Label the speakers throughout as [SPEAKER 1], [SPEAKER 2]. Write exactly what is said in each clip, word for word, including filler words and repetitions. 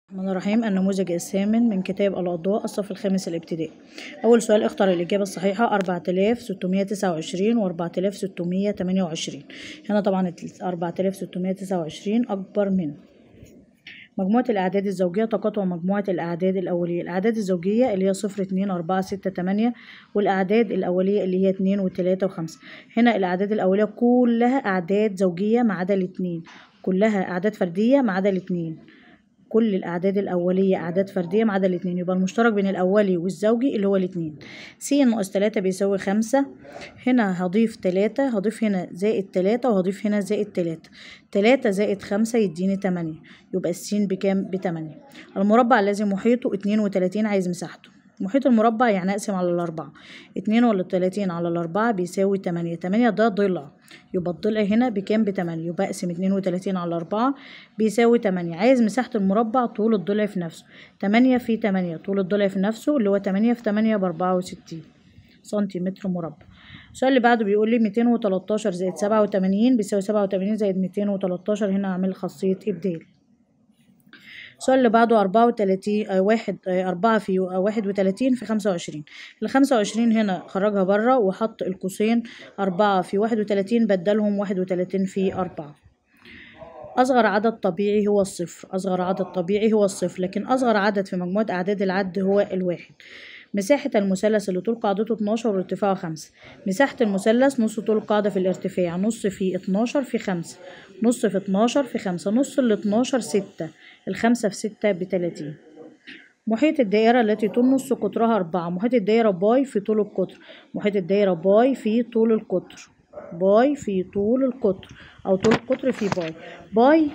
[SPEAKER 1] الرحمن الرحيم. النموذج الثامن من كتاب الأضواء الصف الخامس الابتدائي. أول سؤال: اختر الإجابة الصحيحة أربعة آلاف ستمية تسعة وعشرين و أربعة آلاف ستمية تمانية وعشرين. هنا طبعا أربعة آلاف ستمية تسعة وعشرين أكبر من مجموعة الأعداد الزوجية. تقاطع مجموعة الأعداد الأولية. الأعداد الزوجية اللي هي صفر اتنين أربعة ستة تمانية، والأعداد الأولية اللي هي اتنين وتلاتة وخمسة. هنا الأعداد الأولية كلها أعداد زوجية ما عدا الاتنين، كلها أعداد فردية ما عدا الاتنين. كل الأعداد الأولية أعداد فردية ما عدا الاتنين، يبقى المشترك بين الأولي والزوجي اللي هو الاتنين. س ناقص تلاتة بيساوي خمسة. هنا هضيف تلاتة، هضيف هنا زائد تلاتة وهضيف هنا زائد تلاتة. تلاتة زائد خمسة يديني تمانية، يبقى السين بكام؟ بتمانية. المربع الذي محيطه اتنين وتلاتين عايز مساحته. محيط المربع يعني أقسم على الأربعة. اتنين وتلاتين على الأربعة بيساوي تمانية. تمانية ده ضلع، يبقى الضلع هنا بكام؟ بتمانية. يبقى أقسم اتنين وتلاتين على أربعة بيساوي تمانية. عايز مساحة المربع طول الضلع في نفسه. تمانية في تمانية طول الضلع في نفسه اللي هو تمانية في تمانية بأربعة وستين سنتيمتر مربع. السؤال اللي بعده بيقول لي ميتين وتلاتاشر زائد سبعة وتمانين بيساوي سبعة وتمانين زائد ميتين وتلاتاشر. هنا هعمل خاصية إبدال. السؤال اللي بعده أربعة وتلاتين آه واحد آه أربعة في آه واحد وتلاتين في خمسة وعشرين. الخمسة وعشرين هنا خرجها بره وحط القوسين. أربعة في واحد وتلاتين بدلهم واحد وتلاتين في أربعة. أصغر عدد طبيعي هو الصفر. أصغر عدد طبيعي هو الصفر، لكن أصغر عدد في مجموعة أعداد العد هو الواحد. مساحة المثلث اللي طول قاعدته اتناشر وارتفاعه خمسة. مساحة المثلث نص طول القاعدة في الارتفاع، نص في اتناشر في خمسة، نص في اتناشر في خمسة، نص ال اتناشر ستة، الخمسة في ستة بتلاتين. محيط الدائرة التي طول نص قطرها أربعة. محيط الدائرة باي في طول القطر. محيط الدائرة باي في طول القطر. باي في طول القطر أو طول القطر في باي. باي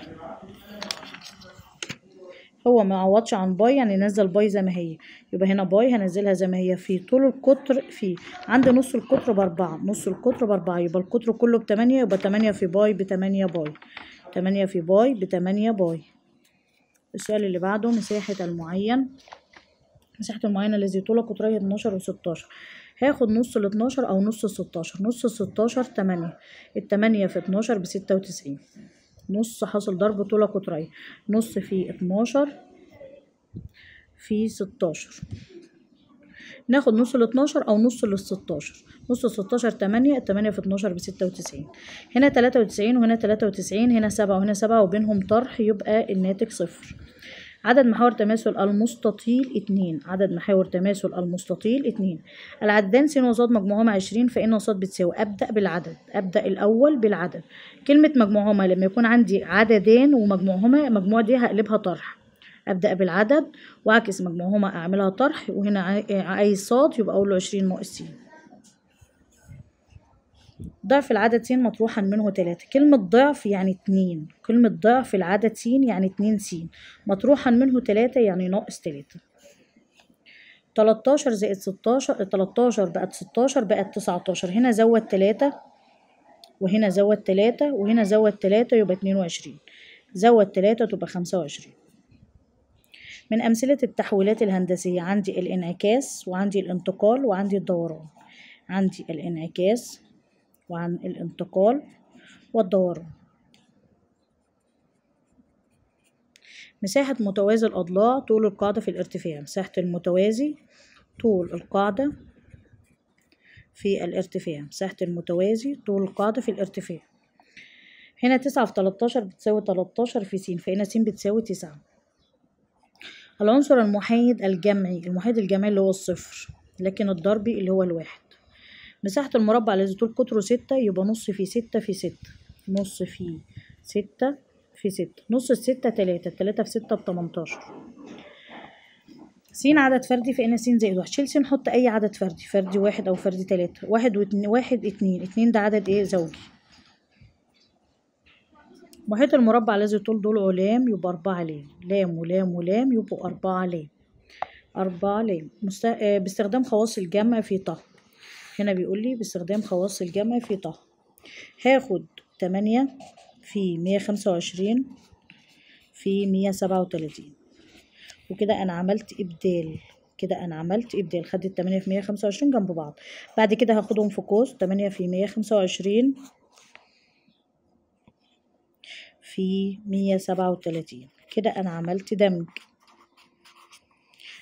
[SPEAKER 1] هو ما عوضش عن باي، يعني نزل باي زي ما هي، يبقى هنا باي هنزلها زي ما هي في طول القطر في عند نص القطر بأربعة. نص القطر بأربعة يبقى القطر كله بتمانية، يبقى تمانية في باي بتمانية باي. تمانية في باي بتمانية باي. السؤال اللي بعده مساحة المعين. مساحة المعين الذي طول قطريه اتناشر وستاشر. هاخد نص ال اتناشر أو نص ال ستاشر. نص ال ستاشر تمانية. التمانية في اتناشر بستة وتسعين. نص حاصل ضرب طول قطريه. نص في اتناشر في ستاشر. ناخد نص ال اتناشر أو نص ال ستاشر. نص ال ستاشر تمانية. التمانية في اتناشر بستة وتسعين. هنا تلاتة وتسعين وهنا تلاتة وتسعين. هنا سبعة وهنا سبعة وبينهم طرح، يبقى الناتج صفر. عدد محاور تماثل المستطيل اتنين. عدد محاور تماثل المستطيل اتنين. العددان س وص مجموعهما عشرين، فإن وص بتساوي. أبدأ بالعدد. أبدأ الأول بالعدد. كلمة مجموعهما لما يكون عندي عددان ومجموعهما، المجموعة دي هقلبها طرح. أبدأ بالعدد وأعكس مجموعهما أعملها طرح، وهنا عايز صاد يبقى أقول له عشرين ناقص س. ضعف العدد س مطروحا منه تلاتة. كلمة ضعف يعني اتنين. كلمة ضعف العدد س يعني اتنين س. مطروحا منه تلاتة يعني ناقص تلاتة. تلاتاشر زائد ستاشر. تلاتاشر بقت ستاشر بقت تسعتاشر. هنا زود تلاتة وهنا زود تلاتة وهنا زود تلاتة يبقى اتنين وعشرين. زود تلاتة تبقى خمسة وعشرين. من أمثلة التحويلات الهندسية عندي الانعكاس وعندي الانتقال وعندي الدوران. عندي الانعكاس وعن الانتقال والدوران. مساحة متوازي الأضلاع طول القاعدة في الارتفاع. مساحة المتوازي طول القاعدة في الارتفاع. مساحة المتوازي طول القاعدة في الارتفاع. هنا تسعة في تلاتاشر بتساوي تلاتاشر في س، فهنا س بتساوي تسعة. العنصر المحايد الجمعي. المحايد الجمعي اللي هو الصفر، لكن الضربي اللي هو الواحد. مساحة المربع الذي طول قطره ستة، يبقى نص في ستة في ستة. نص في ستة في ستة. نص الستة تلاتة. تلاتة في ستة بتمنتاشر. س عدد فردي، فإن س زائد واحد. شيل س نحط أي عدد فردي. فردي واحد أو فردي تلاتة. واحد واتنين. واحد اتنين. اتنين ده عدد إيه؟ زوجي. محيط المربع الذي طول ضلعه لام يبقى أربعة لام. لام ولام ولام يبقوا أربعة لام. أربعة لام. مست... باستخدام خواص الجمع في طه. هنا بيقول لي باستخدام خواص الجمع في طه. هاخد تمانية في مية خمسة وعشرين في مية سبعة وتلاتين، وكده أنا عملت إبدال. كده أنا عملت إبدال. خدت التمانية في مية خمسة وعشرين جنب بعض. بعد كده هاخدهم في قوس. تمانية في مية خمسة وعشرين في مية سبعة وتلاتين. كده أنا عملت دمج.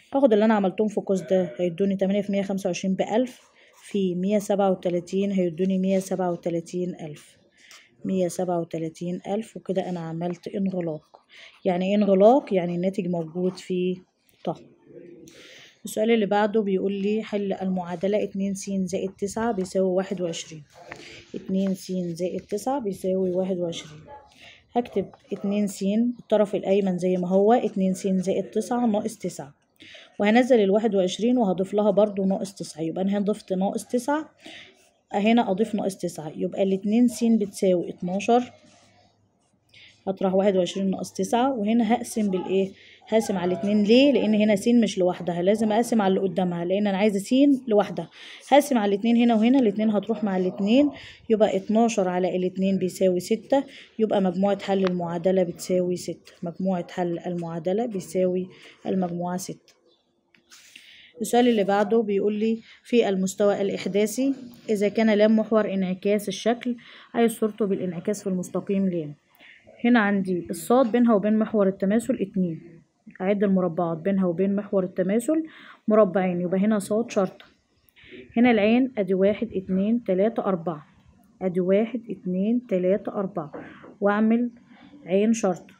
[SPEAKER 1] هاخد اللي انا عملتهم في قوس ده هيدوني تمانية في مية خمسة وعشرين بألف في مية سبعة وتلاتين هيدوني مية سبعة وتلاتين ألف مية سبعة وتلاتين ألف. وكده أنا عملت انغلاق. يعني ايه انغلاق؟ يعني الناتج موجود في ط. السؤال اللي بعده بيقول لي حل المعادلة اتنين س زائد تسعة بيساوي واحد وعشرين. اتنين س زائد تسعة بيساوي واحد وعشرين. هكتب اتنين س الطرف الأيمن زي ما هو، اتنين س زائد تسعة ناقص تسعة، وهنزل الواحد وعشرين وهضيف لها برضو ناقص تسعة. يبقى أنا هنا ضفت ناقص تسعة، هنا أضيف ناقص تسعة، يبقى الاتنين س بتساوي اتناشر. هطرح واحد وعشرين ناقص تسعة، وهنا هقسم بالإيه؟ هقسم على اتنين. ليه؟ لأن هنا س مش لوحدها، لازم أقسم على اللي قدامها، لأن أنا عايزة س لوحدها. هقسم على الاتنين هنا وهنا، الاتنين هتروح مع الاتنين، يبقى اتناشر على الاتنين بيساوي ستة. يبقى مجموعة حل المعادلة بتساوي ستة. مجموعة حل المعادلة بيساوي المجموعة ستة. السؤال اللي بعده بيقول لي في المستوى الإحداثي إذا كان لام محور انعكاس الشكل عايز صورته بالانعكاس في المستقيم لام. هنا عندي الصاد بينها وبين محور التماثل اتنين، أعد المربعات بينها وبين محور التماثل مربعين، يبقى هنا صاد شرطة. هنا العين ادي واحد اتنين تلاتة أربعة، ادي واحد اتنين تلاتة أربعة، واعمل عين شرطة.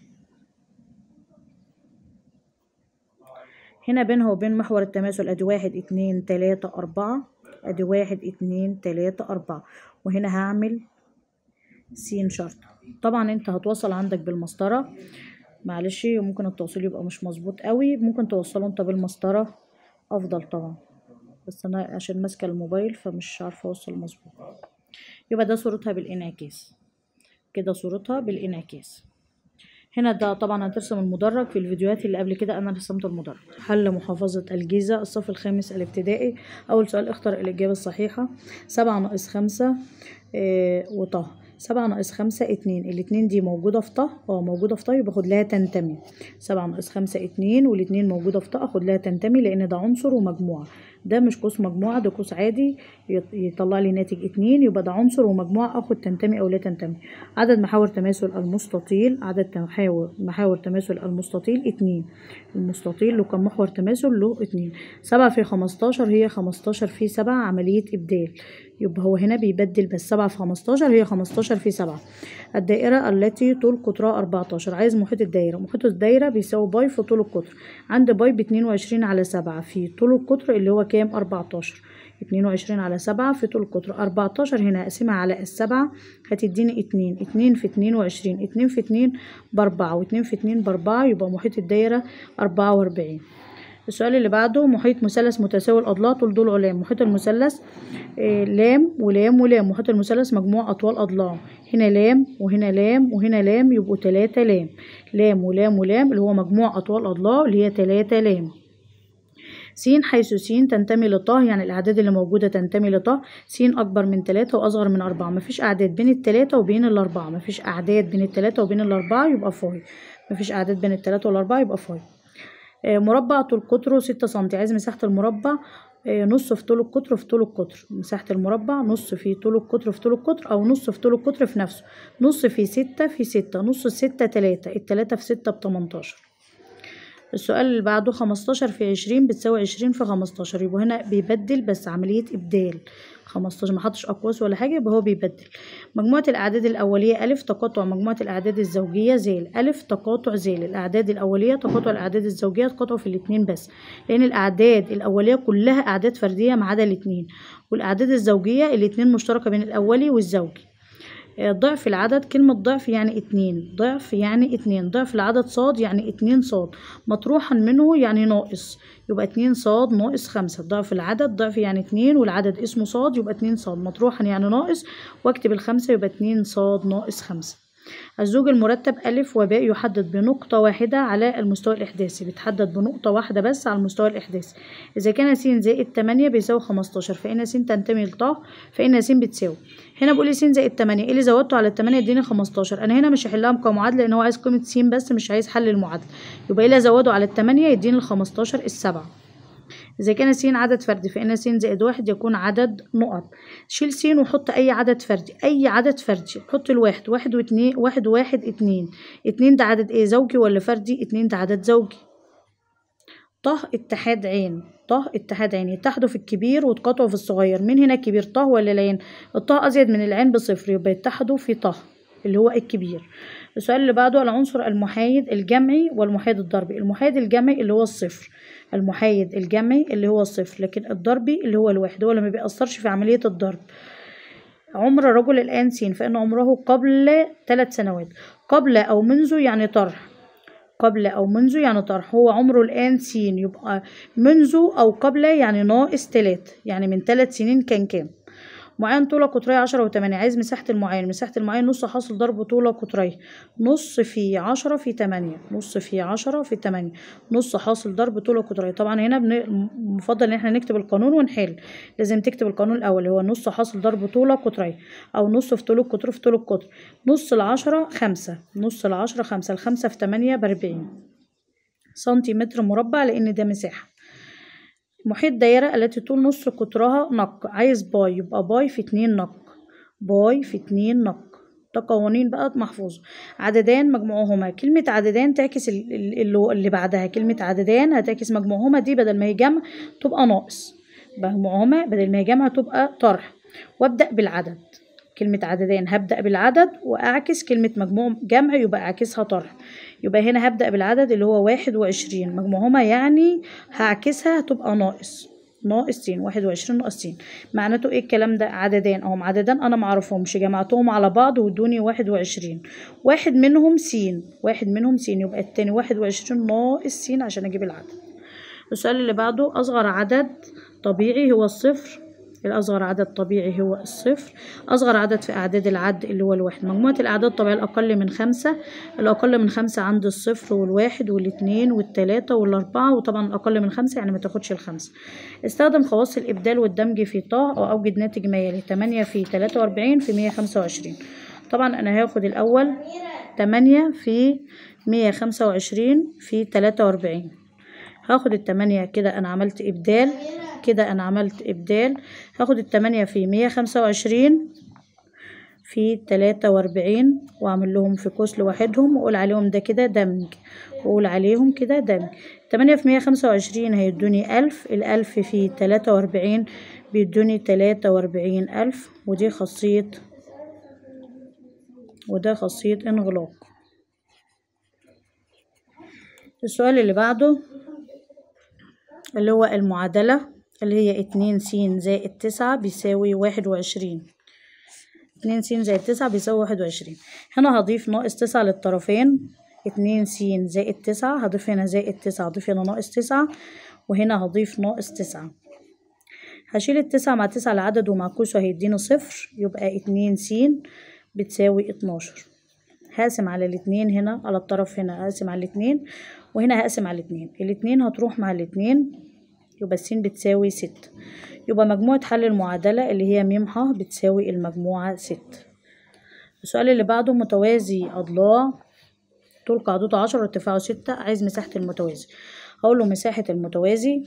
[SPEAKER 1] هنا بينها وبين محور التماثل ادي واحد اتنين تلاتة أربعة، ادي واحد اتنين تلاتة أربعة، وهنا هعمل س شرطة. طبعا انت هتوصل عندك بالمسطرة، معلش ممكن التوصيل يبقى مش مظبوط قوي، ممكن توصله انت بالمسطرة افضل طبعا، بس انا عشان ماسكه الموبايل فمش عارفه اوصل مظبوط. يبقى ده صورتها بالانعكاس كده، صورتها بالانعكاس. هنا ده طبعا هترسم المدرج. في الفيديوهات اللي قبل كده انا رسمت المدرج. حل محافظة الجيزة الصف الخامس الابتدائي. اول سؤال اختر الاجابة الصحيحة. سبعة ناقص خمسة اه وط. سبعة ناقص خمسة اتنين، الاتنين دي موجودة في ط، اه موجودة في ط، يبقى اخد لها تنتمي. سبعة ناقص خمسة اتنين، والاتنين موجودة في ط، اخد لها تنتمي لان ده عنصر ومجموعة. ده مش قوس مجموعة، ده قوس عادي يطلع لي ناتج اتنين، يبقى ده عنصر ومجموعة، اخد تنتمي او لا تنتمي. عدد محاور تماثل المستطيل. عدد محاور محاور تماثل المستطيل اتنين. المستطيل له كم محور تماثل؟ له اتنين. سبعة في خمستاشر هي خمستاشر في سبعة، عملية إبدال، يبقى هو هنا بيبدل بس. سبعة في خمستاشر هي خمستاشر في سبعة. الدائرة التي طول قطرها أربعتاشر، عايز محيط الدائرة. محيط الدائرة بيساوي باي في طول القطر. عند باي باتنين وعشرين على سبعة في طول القطر اللي هو كام؟ أربعتاشر. اتنين وعشرين على سبعة في طول القطر. أربعتاشر هنا أقسمها على السبعة هتديني اتنين. اتنين في اتنين وعشرين، اتنين في اتنين بأربعة، واتنين في اتنين بأربعة، يبقى محيط الدائرة أربعة وأربعين. السؤال اللي بعده محيط مثلث متساوي الأضلاع طول ضلعه لام. محيط المثلث آه لام ولام ولام. محيط المثلث مجموع أطوال أضلاعه. هنا لام وهنا لام وهنا لام، يبقوا تلاتة لام. لام ولام ولام اللي هو مجموع أطوال أضلاعه اللي هي تلاتة لام. س حيث س تنتمي لط، يعني الأعداد اللي موجودة تنتمي لط. س أكبر من تلاتة وأصغر من أربعة. مفيش أعداد بين التلاتة وبين الأربعة. مفيش أعداد بين التلاتة وبين الأربعة، يبقى فاي. مفيش أعداد بين التلاتة والأربعة، يبقى فاي. آه مربع طول قطره ستة سنتي. عايز مساحة المربع آه نص في طول القطر في طول القطر. مساحة المربع نص في طول القطر في طول القطر، أو نص في طول القطر في نفسه. نص في ستة في ستة، نص الستة تلاتة، التلاتة في ستة بتمنتاشر. السؤال اللي بعده خمستاشر في عشرين بتساوي عشرين في خمستاشر، يبقى هنا بيبدل بس عملية إبدال. خمستاشر محطش أقواس ولا حاجة، يبقى هو بيبدل. مجموعة الأعداد الأولية ألف تقاطع مجموعة الأعداد الزوجية زيل. ألف تقاطع زيل. الأعداد الأولية تقاطع الأعداد الزوجية تقاطع في الاتنين بس، لأن الأعداد الأولية كلها أعداد فردية ما عدا الاتنين، والأعداد الزوجية الاتنين مشتركة بين الأولي والزوجي. ضعف العدد، كلمة ضعف يعني اتنين. ضعف يعني اتنين. ضعف العدد صاد يعني اتنين صاد، مطروحا منه يعني ناقص، يبقى اتنين صاد ناقص خمسة. ضعف العدد ضعف يعني اتنين، والعدد اسمه صاد، يبقى اتنين صاد، مطروحا يعني ناقص، واكتب الخمسة يبقى اتنين صاد ناقص خمسة. الزوج المرتب ألف وباء يحدد بنقطة واحدة على المستوى الإحداثي. بيتحدد بنقطة واحدة بس على المستوى الإحداثي. إذا كان س زائد تمانية بيساوي خمستاشر، فإن س تنتمي لط، فإن س بتساوي. هنا بقول لي س زائد تمانية، إيه اللي زودته على التمانية يديني خمستاشر. أنا هنا مش هحلها كمعادلة لأن هو عايز قيمة س بس، مش عايز حل المعادلة، يبقى إيه اللي أزوده على التمانية يديني الخمستاشر السبعة. إذا كان س عدد فردي فإن س زائد واحد يكون عدد نقط. شيل س وحط أي عدد فردي. أي عدد فردي حط الواحد. واحد واتنين، واحد واحد اتنين. اتنين ده عدد إيه؟ زوجي ولا فردي؟ اتنين ده عدد زوجي. طه اتحاد عين، طه اتحاد عين يتحدوا في الكبير وتقاطعوا في الصغير. مين هنا الكبير، طه ولا العين؟ الطه أزيد من العين بصفر، يبقى يتحدوا في طه اللي هو الكبير. السؤال اللي بعده العنصر المحايد الجمعي والمحايد الضربي. المحايد الجمعي اللي هو الصفر، المحايد الجمعي اللي هو الصفر، لكن الضربي اللي هو الواحد، هو اللي ما بيأثرش في عملية الضرب. عمر الرجل الآن س، فإن عمره قبل ثلاث سنوات. قبل أو منذ يعني طرح، قبل أو منذ يعني طرح. هو عمره الآن س، يبقى منذ أو قبل يعني ناقص تلات، يعني من ثلاث سنين كان كام. معين طولة قطرية عشرة وتمانية، عايز مساحة المعين. مساحة المعين نص حاصل ضرب طولة قطرية، نص في عشرة في تمانية، نص في عشرة في تمانية، نص حاصل ضرب طولة قطرية. طبعا هنا بنفضل ان احنا نكتب القانون ونحل، لازم تكتب القانون الاول اللي هو نص حاصل ضرب طولة قطرية، او نص في طول القطر في طول القطر. نص العشرة خمسة، نص العشرة خمسة، الخمسة في تمانية باربعين سنتيمتر مربع، لان ده مساحة. محيط دايرة التي طول نص قطرها نق، عايز باي، يبقى باي في اتنين نق، باي في اتنين نق. ده قوانين بقى محفوظة. عددان مجموعهما، كلمة عددان تعكس اللي, اللي بعدها، كلمة عددان هتعكس مجموعهما، دي بدل ما هي جمع تبقى ناقص، مجموعهما بدل ما هي جمع تبقى طرح. وابدأ بالعدد، كلمة عددان هبدأ بالعدد وأعكس كلمة مجموع جمع يبقى أعكسها طرح. يبقى هنا هبدأ بالعدد اللي هو واحد وعشرين، مجموعهما يعني هعكسها هتبقى ناقص، ناقص س، واحد وعشرين ناقص س. معناته ايه الكلام ده؟ عددان اهم، عددان انا معرفهمش، جمعتهم على بعض وادوني واحد وعشرين، واحد منهم س، واحد منهم س، يبقى التاني واحد وعشرين ناقص س عشان اجيب العدد. السؤال اللي بعده أصغر عدد طبيعي هو الصفر، الأصغر عدد طبيعي هو الصفر. أصغر عدد في أعداد العد اللي هو الواحد. مجموعة الأعداد الطبيعية الأقل من خمسة، الأقل من خمسة عند الصفر والواحد والاتنين والتلاتة والأربعة، وطبعا الأقل من خمسة يعني ما تاخدش الخمسة. استخدم خواص الإبدال والدمج في طه أو أوجد ناتج ميالي. تمانية في تلاتة وأربعين في مية خمسة وعشرين. طبعا أنا هاخد الأول تمانية في مية خمسة وعشرين في تلاتة وأربعين، هاخد التمانية كده أنا عملت إبدال، كده أنا عملت إبدال. هاخد التمانية في مية خمسة وعشرين في تلاتة وأربعين وأعمل لهم في قوس لوحدهم وأقول عليهم ده كده دمج، وأقول عليهم كده دمج. تمانية في مية خمسة وعشرين هيدوني ألف، الألف في تلاتة وأربعين بيدوني تلاتة وأربعين ألف، ودي خاصية وده خاصية انغلاق. السؤال اللي بعده اللي هو المعادلة اللي هي اتنين س زائد تسعة بيساوي واحد وعشرين. اتنين س زائد تسعة بيساوي واحد وعشرين. هنا هضيف ناقص تسعة للطرفين، اتنين س زائد تسعة، هضيف هنا زائد تسعة، هضيف هنا ناقص تسعة، وهنا هضيف ناقص تسعة. هشيل التسعة مع تسعة العدد ومعكوسه هيديني صفر، يبقى اتنين س بتساوي اتناشر. هقسم على الاتنين هنا، على الطرف هنا هقسم على الاتنين، وهنا هقسم على الاتنين، الاتنين هتروح مع الاتنين، يبقى س بتساوي ستة. يبقى مجموعة حل المعادلة اللي هي م ح بتساوي المجموعة ستة. السؤال اللي بعده متوازي أضلاع طول قاعدته عشرة وارتفاعه ستة، عايز مساحة المتوازي. هقول له مساحة المتوازي،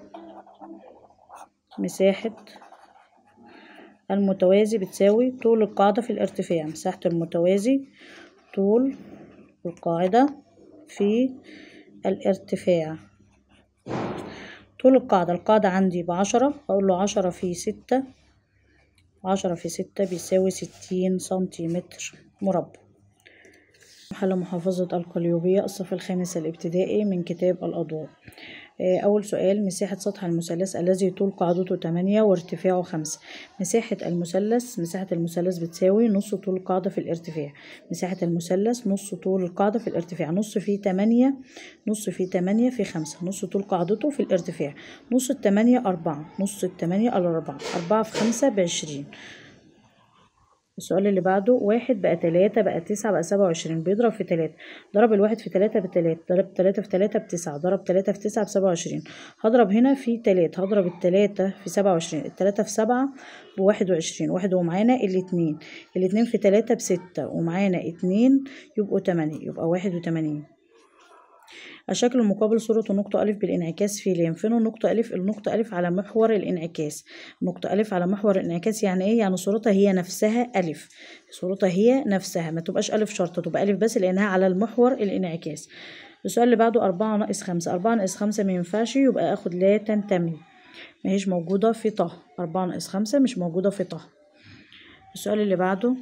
[SPEAKER 1] مساحة المتوازي بتساوي طول القاعدة في الارتفاع. مساحة المتوازي طول القاعدة في الارتفاع. طول القاعدة، القاعدة عندي بعشرة، أقول له عشرة في ستة، عشرة في ستة بيساوي ستين سنتيمتر مربع. حل محافظة القليوبية الصف الخامس الابتدائي من كتاب الأضواء. أول سؤال مساحة سطح المثلث الذي طول قاعدته تمانية وارتفاعه خمسة. مساحة المثلث، مساحة المثلث بتساوي نص طول القاعدة في الارتفاع. مساحة المثلث نص طول القاعدة في الارتفاع، نص في تمانية، نص في تمانية في خمسة، نص طول قاعدته في الارتفاع. نص التمانية أربعة، نص التمانية على أربعة، أربعة في خمسة بعشرين. السؤال اللي بعده واحد بقى تلاتة بقى تسعة بقى سبعة وعشرين، بيضرب في تلاتة. ضرب الواحد في تلاتة بتلاتة، ضرب تلاتة في تلاتة بتسعة، ضرب تلاتة في تسعة بسبعة وعشرين. هضرب هنا في تلاتة، هضرب التلاتة في سبعة وعشرين، التلاتة في سبعة بواحد وعشرين، واحد ومعانا الاتنين، الاتنين في تلاتة بستة ومعانا اتنين يبقوا تمانية، يبقى واحد وتمانين. الشكل المقابل صورة النقطة ألف بالانعكاس في لام. فين النقطة ألف؟ النقطة ألف على محور الانعكاس. النقطة ألف على محور الانعكاس يعني إيه؟ يعني صورتها هي نفسها ألف، صورتها هي نفسها، ما تبقاش ألف شرطة، تبقى ألف بس لأنها على المحور الانعكاس. السؤال اللي بعده أربعة ناقص خمسة. أربعة ناقص خمسة مينفعش، يبقى اخد لا تنتمي، ماهيش موجودة في طه. أربعة ناقص خمسة مش موجودة في طه. السؤال اللي بعده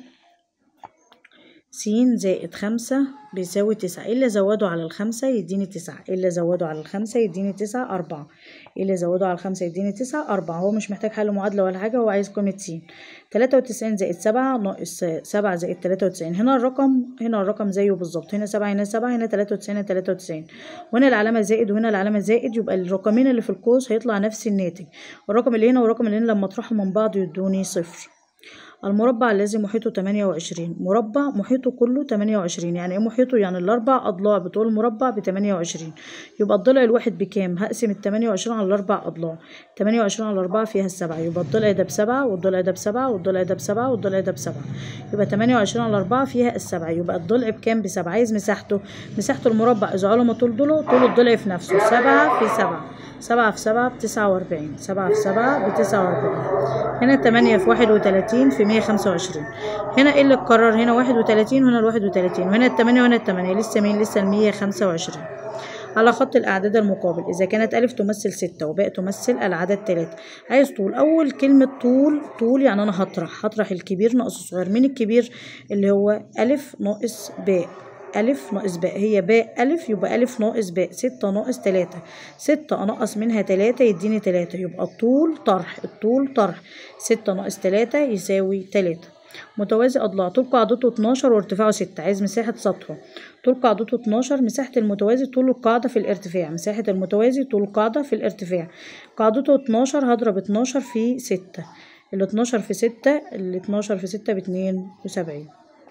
[SPEAKER 1] س زائد خمسة بيساوي تسعة. ايه اللي زوده على الخمسة يديني تسعة؟ ايه اللي زوده على الخمسة يديني تسعة؟ أربعة. ايه اللي زوده على الخمسة يديني تسعة؟ أربعة. هو مش محتاج حل معادلة ولا حاجة، هو عايز قيمة س. تلاتة وتسعين زائد سبعة ناقص سبعة زائد تلاتة وتسعين. هنا الرقم هنا الرقم زيه بالظبط، هنا سبعة هنا سبعة هنا تلاتة وتسعين هنا تلاتة وتسعين، وهنا العلامة زائد وهنا العلامة زائد، يبقى الرقمين اللي في القوس هيطلع نفس الناتج. والرقم اللي هنا والرقم اللي هنا لما اطرحهم من بعض يدوني صفر. المربع الذي محيطه تمانية وعشرين. مربع محيطه كله تمانية وعشرين. يعني ايه محيطه؟ يعني الاربع اضلاع بتوع المربع ب تمانية وعشرين. يبقى الضلع الواحد بكام؟ هقسم ال تمانية وعشرين على الاربع اضلاع. تمانية وعشرين على الاربعة فيها السبعة، يبقى الضلع ده بسبعة والضلع ده بسبعة والضلع ده بسبعة والضلع ده بسبعة، يبقى تمانية وعشرين على الاربعة فيها السبعة، يبقى الضلع بكام؟ بسبعة. عايز مساحته. مساحة المربع اذا علم طول ضلعه طول الضلع في نفسه، سبعة في سبعة. سبعة في سبعة بتسعة وأربعين. سبعة في سبعة بتسعة وأربعين. هنا تمانية في واحد وتلاتين في مية خمسة وعشرين. هنا ايه اللي اتكرر؟ هنا واحد وتلاتين وهنا الواحد وتلاتين وهنا التمانية وهنا التمانية، لسه مين؟ لسه المية خمسة وعشرين. على خط الأعداد المقابل، إذا كانت ألف تمثل ستة وباء تمثل العدد تلاتة. عايز طول. أول كلمة طول، طول يعني أنا هطرح هطرح الكبير ناقص الصغير. مين الكبير؟ اللي هو ألف ناقص باء. ألف ناقص باء هي باء ألف، يبقى ألف ناقص باء. ستة ناقص تلاتة. ستة أنقص منها تلاتة يديني تلاتة، يبقى الطول طرح. الطول طرح ستة ناقص تلاتة يساوي تلاتة. متوازي أضلاع. طول قاعدته اتناشر وارتفاعه ستة. عايز مساحة سطحه. طول قاعدته اتناشر. مساحة المتوازي طول القاعدة في الارتفاع. مساحة المتوازي طول القاعدة في الارتفاع. قاعدته اتناشر، هضرب اتناشر في ستة. ال اتناشر في ستة ال اتناشر في ستة باتنين وسبعين.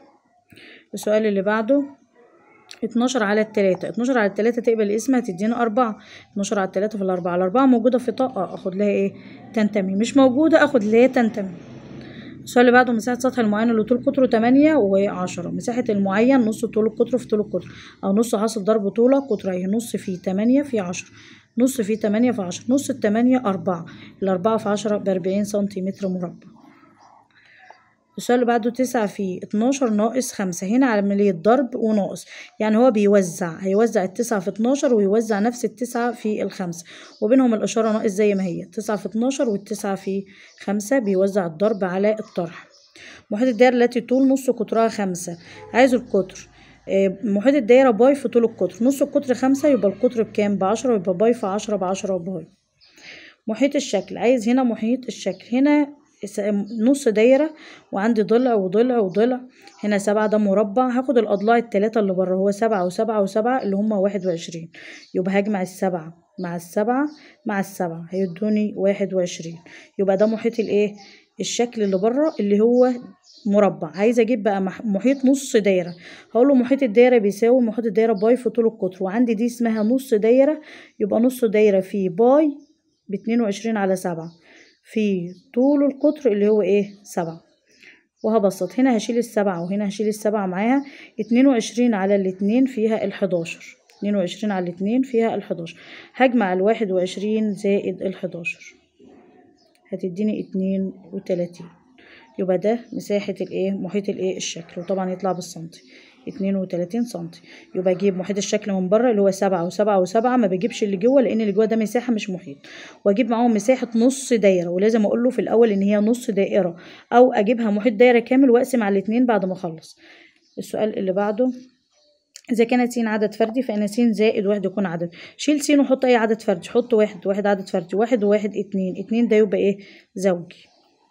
[SPEAKER 1] السؤال اللي بعده اتناشر على التلاتة. اتناشر على التلاتة تقبل اسمها تدينا أربعة. اتناشر على التلاتة في الأربعة. الأربعة موجودة في طاقة، أخد لها إيه؟ تنتمي. مش موجودة أخد لا تنتمي. السؤال اللي بعده مساحة سطح المعين اللي طول قطره تمانية وعشرة. مساحة المعين نص طول القطر في طول القطر، أو نص حاصل ضرب طوله قطريه. نص في تمانية في عشرة. نص في تمانية في عشرة. نص التمانية أربعة. الأربعة في عشرة بأربعين سنتيمتر مربع. السؤال اللي بعده تسعة في اتناشر ناقص خمسة. هنا عملية ضرب وناقص، يعني هو بيوزع. هيوزع التسعة في اتناشر ويوزع نفس التسعة في الخمسة، وبينهم الإشارة ناقص زي ما هي. تسعة في اتناشر والتسعة في خمسة بيوزع الضرب على الطرح. محيط الدائرة التي طول نص قطرها خمسة. عايز القطر. محيط الدائرة باي في طول القطر. نص القطر خمسة، يبقى القطر بكام؟ بعشرة، يبقى باي في عشرة بعشرة باي. محيط الشكل. عايز هنا محيط الشكل. هنا نص دايرة وعندي ضلع وضلع وضلع. هنا سبعة ده مربع. هاخد الأضلاع التلاتة اللي بره، هو سبعة وسبعة وسبعة اللي هما واحد وعشرين، يبقى هجمع السبعة مع السبعة مع السبعة هيدوني واحد وعشرين. يبقى ده محيط الايه؟ الشكل اللي بره اللي هو مربع. عايزه اجيب بقى محيط نص دايره. هقول له محيط الدايره بيساوي محيط الدايره باي في طول القطر، وعندي دي اسمها نص دايره، يبقى نص دايره في باي باتنين وعشرين على سبعة في طول القطر اللي هو ايه؟ سبعة. وهبسط. هنا هشيل السبعة وهنا هشيل السبعة معاها. اتنين وعشرين على الاتنين فيها الحداشر. اتنين وعشرين على الاتنين فيها الحداشر. هجمع الواحد وعشرين زائد الحداشر هتديني اتنين وتلاتين. يبقى ده مساحة الايه؟ محيط الايه؟ الشكل. وطبعا يطلع بالسنتي، اتنين وتلاتين سنتي. يبقى اجيب محيط الشكل من بره اللي هو سبعة وسبعة وسبعة، ما بجيبش اللي جوه لان اللي جوه ده مساحة مش محيط. واجيب معاهم مساحة نص دايرة، ولازم اقول له في الاول ان هي نص دائرة، او اجيبها محيط دايرة كامل واقسم على الاتنين بعد ما اخلص. السؤال اللي بعده إذا كانت س عدد فردي فإن س زائد واحد يكون عدد. شيل س وحط أي عدد فردي. حط واحد. واحد عدد فردي. واحد وواحد اتنين. اتنين ده يبقى إيه؟ زوجي.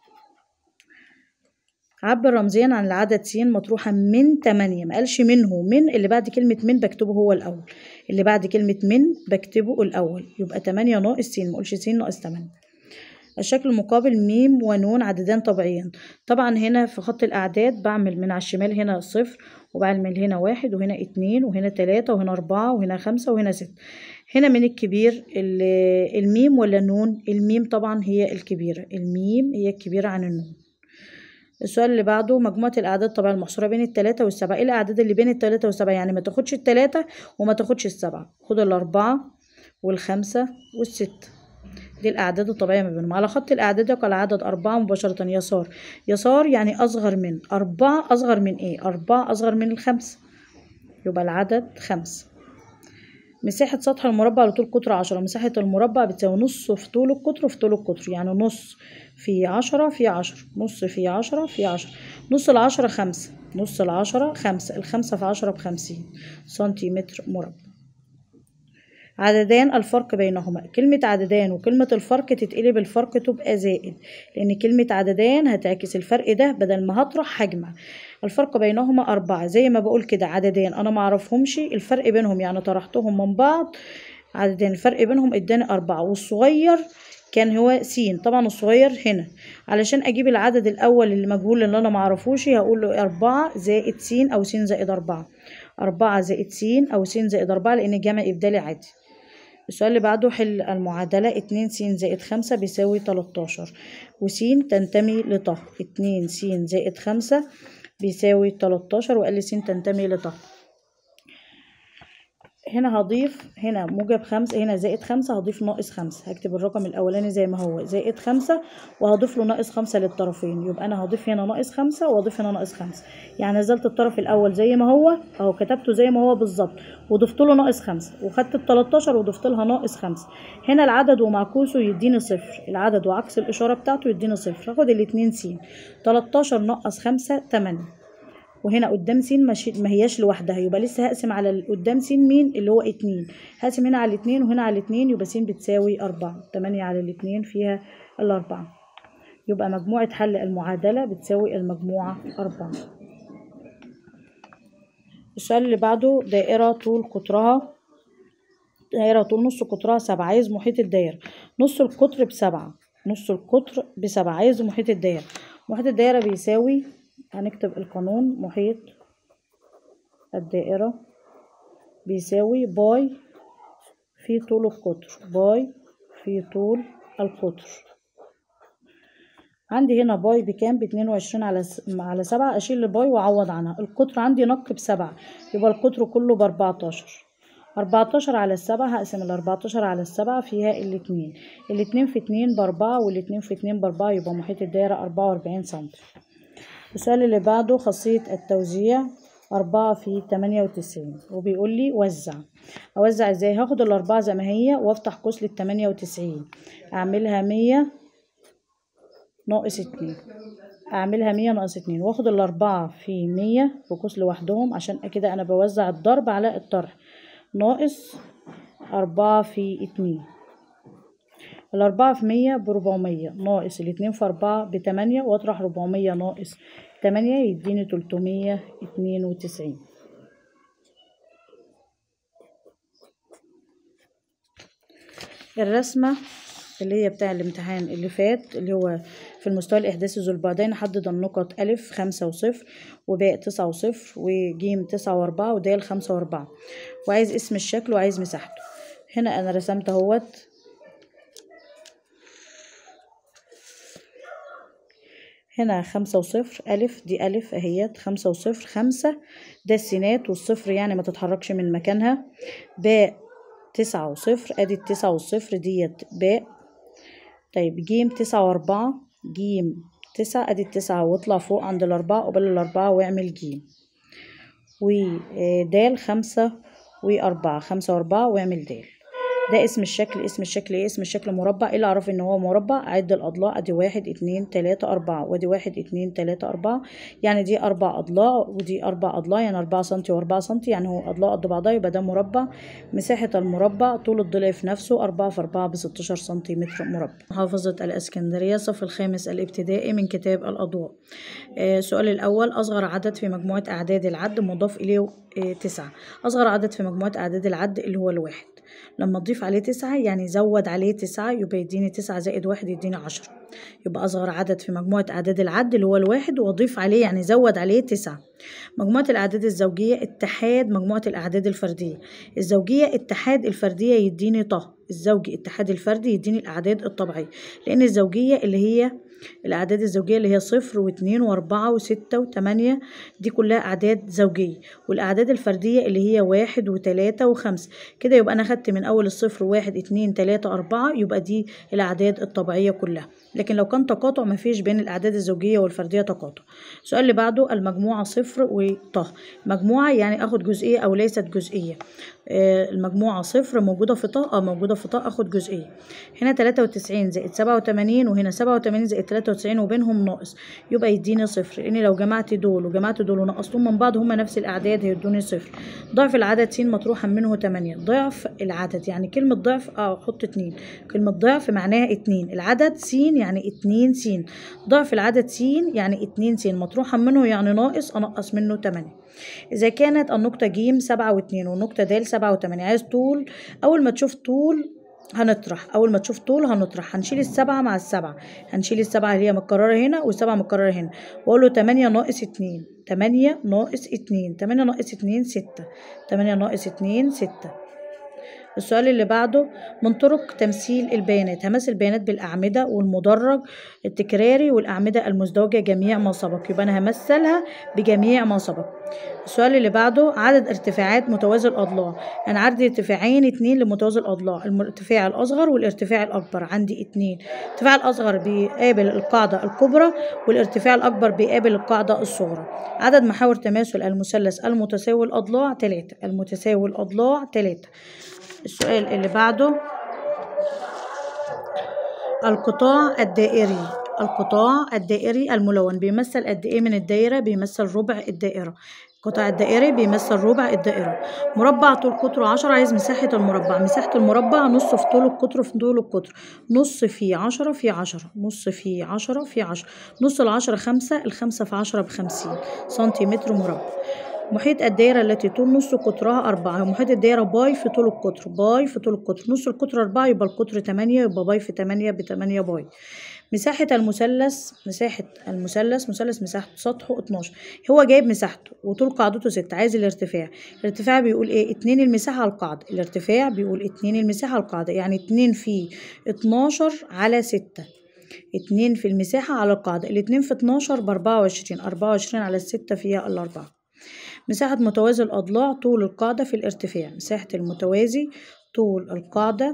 [SPEAKER 1] عبر رمزيا عن العدد س مطروحة من تمانية. ما قالش منه. من اللي بعد كلمة من بكتبه هو الأول. اللي بعد كلمة من بكتبه الأول. يبقى تمانية ناقص س. ما قولش س ناقص تمانية. الشكل المقابل م ونون عددان طبيعيان. طبعا هنا في خط الأعداد بعمل من على الشمال هنا صفر، وبعمل هنا واحد وهنا اتنين وهنا تلاتة وهنا أربعة وهنا خمسة وهنا ستة. هنا من الكبير الميم ولا النون؟ الميم طبعا هي الكبيرة. الميم هي الكبيرة عن النون. السؤال اللي بعده مجموعة الأعداد طبعا المحصورة بين التلاتة والسبعة. ايه الأعداد اللي بين التلاتة والسبعة؟ يعني ما تاخدش التلاتة وما تاخدش السبعة. خد الأربعة والخمسة والستة. دي الأعداد الطبيعية ما بينهم. على خط الأعداد يقع العدد أربعة مباشرة. يسار. يسار يعني أصغر من. أربعة أصغر من إيه؟ أربعة أصغر من الخمسة، يبقى العدد خمسة. مساحة سطح المربع لطول قطر عشرة، مساحة المربع بتساوي نص في طول القطر في طول القطر، يعني نص في عشرة في عشرة، نص في عشرة في عشرة، نص العشرة خمسة، نص العشرة خمسة، الخمسة في عشرة بخمسين سنتيمتر مربع. عددان الفرق بينهما، كلمة عددان وكلمة الفرق تتقلب الفرق تبقى زائد، لأن كلمة عددان هتعكس الفرق ده بدل ما هطرح هجمع. الفرق بينهما أربعة، زي ما بقول كده عددان أنا معرفهمش الفرق بينهم يعني طرحتهم من بعض، عددان الفرق بينهم اداني أربعة، والصغير كان هو س، طبعا الصغير هنا علشان أجيب العدد الأول اللي مجهول اللي أنا معرفوش هقول له أربعة زائد س أو س زائد أربعة، أربعة زائد س أو س زائد أربعة لأن جمع إبدالي عادي. السؤال اللي بعده حل المعادلة اتنين س زائد خمسة بيساوي تلاتاشر، وس تنتمي لط، اتنين س زائد خمسة بيساوي تلاتاشر، وقال لي س تنتمي لط. هنا هضيف هنا موجب خمسة، هنا زائد خمسة، هضيف ناقص خمسة، هكتب الرقم الأولاني زي ما هو زائد خمسة وهضيف له ناقص خمسة للطرفين، يبقى أنا هضيف هنا ناقص خمسة وهضيف هنا ناقص خمسة، يعني نزلت الطرف الأول زي ما هو أهو كتبته زي ما هو بالظبط وضفت له ناقص خمسة، وخدت التلاتاشر وضفت لها ناقص خمسة. هنا العدد ومعكوسه يديني صفر، العدد وعكس الإشارة بتاعته يديني صفر، هاخد الاتنين س، تلاتاشر ناقص خمسة تمانية، وهنا قدام س ما هياش لوحدها يبقى لسه هقسم على قدام س مين اللي هو اتنين، هقسم هنا على الاتنين وهنا على الاتنين يبقى س بتساوي أربعة، تمانية على الاتنين فيها الأربعة، يبقى مجموعة حل المعادلة بتساوي المجموعة أربعة. السؤال اللي بعده دائرة طول قطرها دائرة طول نص قطرها سبعة، عايز محيط الدائرة، نص القطر بسبعة، نص القطر بسبعة، عايز محيط الدائرة. محيط الدائرة بيساوي، هنكتب القانون، محيط الدائرة بيساوي باي في طول القطر، باي في طول القطر. عندي هنا باي بكام؟ باتنين وعشرين على على سبعة، اشيل الباي واعوض عنها، القطر عندي نق بسبعة يبقى القطر كله باربعتاشر، اربعتاشر على السبعة، هقسم الاربعتاشر على السبعة فيها الاتنين، الاتنين في اتنين باربعة والاتنين في اتنين باربعة، يبقى محيط الدائرة اربعة واربعين سنتي. السؤال اللي بعده خاصية التوزيع أربعة في تمانية وتسعين، وبيقول لي وزع. أوزع ازاي؟ هاخد الأربعة زي ما هي وافتح قوس للتمانية وتسعين، أعملها مية ناقص اتنين، أعملها مية ناقص اتنين، واخد الأربعة في مية في قوس لوحدهم عشان كده أنا بوزع الضرب على الطرح، ناقص أربعة في اتنين، الأربعة في مية بربعمية، ناقص الاتنين في أربعة بتمانية، واطرح ربعمية ناقص تمانية يديني تلتمية اتنين وتسعين. الرسمة اللي هي بتاع الامتحان اللي فات اللي هو في المستوى الإحداثي ذو البعدين، حدد النقط ألف خمسة وصفر، وباء تسعة وصفر، وجيم تسعة وأربعة، ودال خمسة وأربعة، وعايز اسم الشكل وعايز مساحته. هنا أنا رسمت اهوت هنا خمسة وصفر، ألف دي ألف أهيت، خمسة وصفر خمسة ده السينات والصفر يعني ما تتحركش من مكانها، باء تسعة وصفر أدي التسعة والصفر ديت باء، طيب جيم تسعة وأربعة، جيم تسعة أدي التسعة واطلع فوق عند الأربعة قبل الأربعة واعمل جيم، ودال خمسة وأربعة، خمسة وأربعة واعمل دال. ده اسم الشكل. اسم الشكل ايه؟ اسم الشكل مربع. ايه اللي اعرف ان هو مربع؟ اعد الاضلاع، ادي واحد اتنين تلاتة اربعة، وادي واحد اتنين تلاتة اربعة، يعني دي اربع اضلاع ودي اربع اضلاع، يعني اربعة سنتي واربعة سنتي، يعني هو اضلاع قد بعضها، يبقى ده مربع. مساحة المربع طول الضلع في نفسه اربعة في اربعة بستاشر سنتيمتر مربع. محافظة الاسكندرية، الصف الخامس الابتدائي من كتاب الاضواء. آه السؤال الاول، اصغر عدد في مجموعة اعداد العد مضاف اليه آه تسعة. اصغر عدد في مجموعة اعداد العد اللي هو الواحد، لما تضيف عليه تسعة يعني زود عليه تسعة يبقى يديني تسعة زائد واحد يديني عشرة، يبقى أصغر عدد في مجموعة أعداد العد اللي هو الواحد، وأضيف عليه يعني زود عليه تسعة. مجموعة الأعداد الزوجية اتحاد مجموعة الأعداد الفردية، الزوجية اتحاد الفردية يديني ط، الزوجي اتحاد الفردي يديني الأعداد الطبيعية، لأن الزوجية اللي هي الأعداد الزوجية اللي هي صفر واتنين وأربعة وستة وتمانية، دي كلها أعداد زوجية. والأعداد الفردية اللي هي واحد وتلاتة وخمسة. كده يبقى أنا خدت من أول الصفر واحد اتنين تلاتة أربعة، يبقى دي الأعداد الطبيعية كلها. لكن لو كان تقاطع مفيش بين الأعداد الزوجية والفردية تقاطع. السؤال اللي بعده، المجموعة صفر وط. مجموعة يعني أخد جزئية أو ليست جزئية. آه المجموعة صفر موجودة في طه، أو موجودة في طه أخد جزئية. هنا تلاتة وتسعين زائد سبعة وتمانين، وهنا سبعة وتمانين زائد تلاتة وتسعين وبينهم ناقص، يبقى يديني صفر. لأن لو جمعت دول وجمعت دول ونقصتهم من بعض هما نفس الأعداد هيدوني صفر. ضعف العدد س مطروحا منه تمانية. ضعف العدد يعني كلمة ضعف اه أحط اتنين. كلمة ضعف معناها اتنين. العدد س يعني اتنين س. ضعف العدد س يعني اتنين س مطروحا منه يعني ناقص، أنقص منه تمانية. إذا كانت النقطة ج سبعة واتنين والنقطة د سبعة وتمانية، عايز طول. أول ما تشوف طول هنطرح، أول ما تشوف طول هنطرح. هنشيل السبعة مع السبعة، هنشيل السبعة اللي هي متكررة هنا والسبعة متكررة هنا، وأقول له تمانية ناقص اتنين. تمانية ناقص اتنين. تمانية ناقص اتنين ستة. تمانية ناقص اتنين ستة. السؤال اللي بعده، من طرق تمثيل البيانات. همثل البيانات بالأعمدة والمدرج التكراري والأعمدة المزدوجة جميع ما سبق، يبقى أنا همثلها بجميع ما سبق. السؤال اللي بعده، عدد ارتفاعات متوازي الأضلاع. أنا عندي ارتفاعين اتنين لمتوازي الأضلاع، الارتفاع الأصغر والارتفاع الأكبر. عندي اتنين. الارتفاع الأصغر بيقابل القاعدة الكبرى، والارتفاع الأكبر بيقابل القاعدة الصغرى. عدد محاور تماثل المثلث المتساوي الأضلاع تلاتة. المتساوي الأضلاع تلاتة. السؤال اللي بعده، القطاع الدائري. القطاع الدائري الملون بيمثل قد ايه من الدائرة؟ بيمثل ربع الدائرة. القطاع الدائري بيمثل ربع الدائرة. مربع طول قطره عشرة، عايز مساحة المربع. مساحة المربع نص في طول القطر في طول القطر. نص في عشرة في عشرة. نص في عشرة في عشرة. نص العشرة خمسة، الخمسة في عشرة بخمسين سنتيمتر مربع. محيط الدائرة التي طول نص قطرها أربعة. محيط الدائرة باي في طول القطر. باي في طول القطر. نص القطر أربعة، يبقى القطر تمانية، يبقى باي في تمانية بتمانية باي. مساحة المثلث. مساحة المثلث مثلث مساحته سطحه اتناشر. هو جايب مساحته وطول قاعدته ستة، عايز الارتفاع. الارتفاع بيقول ايه؟ اتنين المساحة على القاعدة. الارتفاع بيقول اتنين المساحة على القاعدة، يعني اتنين في اتناشر على ستة. اتنين في المساحة على القاعدة. الاتنين في اتناشر بأربعة وعشرين. أربعة وعشرين على الستة فيها الأربعة. مساحة متوازي الأضلاع طول القاعدة في الارتفاع. مساحة المتوازي طول القاعدة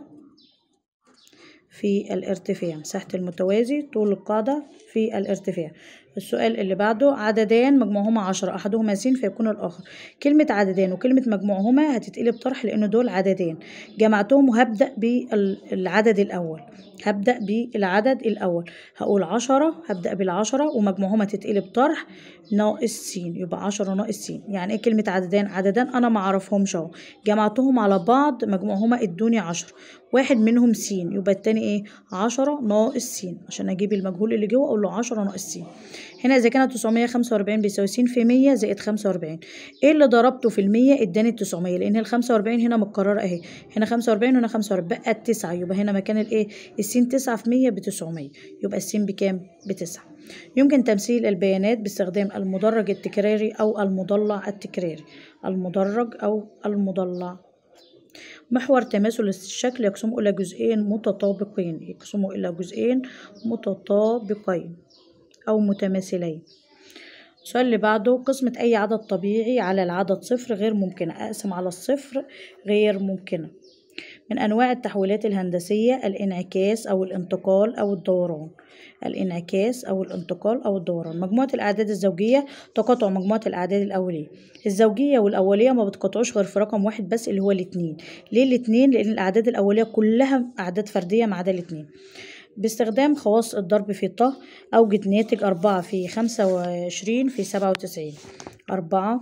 [SPEAKER 1] في الارتفاع. مساحة المتوازي طول القاعدة في الارتفاع. السؤال اللي بعده، عددان مجموعهما عشرة أحدهما س فيكون الآخر. كلمة عددان وكلمة مجموعهما هتتقلب طرح لأن دول عددان. جمعتهم وهبدأ بالعدد الأول. هبدأ بالعدد الأول. هقول عشرة، هبدأ بالعشرة ومجموعهما تتقلب طرح ناقص س، يبقى عشرة ناقص س. يعني ايه كلمة عددان؟ عددان أنا معرفهمش أهو، جمعتهم على بعض مجموعهما ادوني عشرة. واحد منهم س، يبقى التاني ايه؟ عشرة ناقص س. عشان أجيب المجهول اللي جوه أقول له عشرة ناقص س. هنا إذا كانت تسعمية خمسة وأربعين بيساوي س في مية زائد خمسة وأربعين. ايه اللي ضربته في المية؟ اداني التسعمية، لأن الخمسة وأربعين هنا متكررة اهي. هنا خمسة وأربعين وهنا خمسة وأربعين، بقى التسعة. يبقى هنا مكان الايه؟ السين تسعة في مية بتسعمية، يبقى السين بكام؟ بتسعة. يمكن تمثيل البيانات باستخدام المدرج التكراري أو المضلع التكراري. المدرج أو المضلع. محور تماثل الشكل يقسم إلى جزئين متطابقين. يقسم إلى جزئين متطابقين أو متماثلين. السؤال اللي بعده، قسمة أي عدد طبيعي على العدد صفر غير ممكنة. أقسم على الصفر غير ممكنة. من أنواع التحويلات الهندسية الانعكاس أو الانتقال أو الدوران. الانعكاس أو الانتقال أو الدوران. مجموعة الأعداد الزوجية تقاطع مجموعة الأعداد الأولية. الزوجية والأولية ما بتقاطعوش غير في رقم واحد بس اللي هو الاتنين. ليه الاتنين؟ لأن الأعداد الأولية كلها أعداد فردية ما عدا الاتنين. باستخدام خواص الضرب في ط أوجد ناتج أربعة في خمسة وعشرين في سبعة وتسعين. أربعة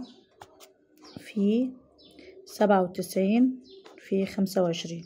[SPEAKER 1] في سبعة وتسعين في خمسة وعشرين.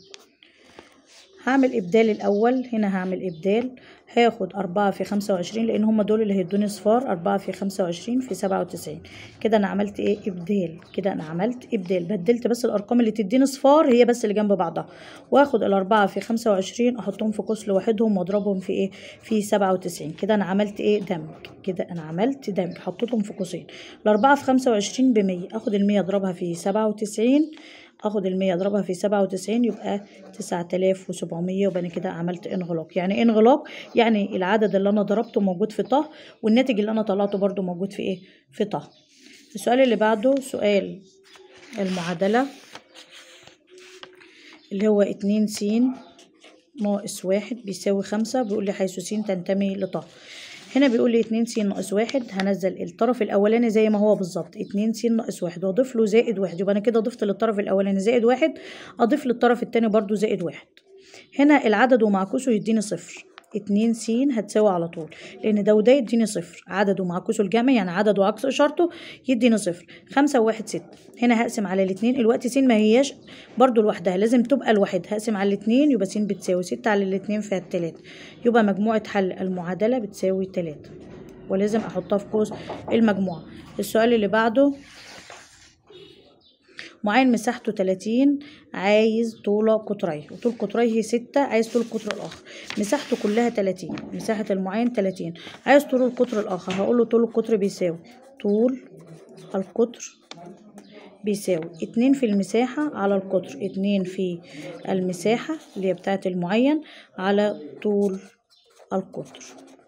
[SPEAKER 1] هعمل إبدال الأول. هنا هعمل إبدال، هاخد أربعة في خمسة وعشرين لأن هما دول اللي هيدوني صفار. أربعة في خمسة وعشرين في سبعة وتسعين. كده أنا عملت إيه؟ إبدال. كده أنا عملت إبدال، بدلت بس الأرقام اللي تديني صفار هي بس اللي جنب بعضها، وآخد الأربعة في خمسة وعشرين أحطهم في قوس لوحدهم وأضربهم في إيه؟ في سبعة وتسعين. كده أنا عملت إيه؟ دمج. كده أنا عملت دمج، حطيتهم في قوسين. الأربعة في خمسة وعشرين بمية، آخد المية أضربها في سبعة وتسعين اخد المية اضربها في سبعة وتسعين يبقى تسعة آلاف وسبعمية، يبقى انا كده عملت انغلاق. يعني ايه انغلاق؟ يعني العدد اللي انا ضربته موجود في ط، والناتج اللي انا طلعته برضو موجود في ايه؟ في ط. السؤال اللي بعده سؤال المعادلة اللي هو اتنين س ناقص واحد بيساوي خمسة. بيقول لي حيث س تنتمي لط. هنا بيقول لي اتنين س ناقص واحد، هنزل الطرف الاولاني زي ما هو بالظبط، اتنين س ناقص واحد واضيف له زائد واحد، يبقى انا كده ضفت للطرف الاولاني زائد واحد، اضيف للطرف التاني برضو زائد واحد. هنا العدد ومعكوسه يديني صفر، اتنين س هتساوي على طول، لان ده وده يديني صفر، عدد ومعكوسه الجمع يعني عدد وعكس اشارته يديني صفر. خمسة وواحد ستة. هنا هقسم على الاتنين، الوقت س ما هياش برضو لوحدها، لازم تبقى لوحدها. هقسم على الاتنين يبقى س بتساوي ستة على الاتنين فيها التلاتة، يبقى مجموعة حل المعادلة بتساوي تلاتة، ولازم احطها في قوس المجموعة. السؤال اللي بعده معين مساحته تلاتين، عايز طول قطريه، وطول قطريه ستة، عايز طول القطر الاخر. مساحته كلها تلاتين، مساحة المعين تلاتين، عايز طول القطر الاخر. هقول له طول القطر بيساوي طول القطر بيساوي اتنين في المساحة على القطر، اتنين في المساحة اللي هي بتاعة المعين على طول القطر.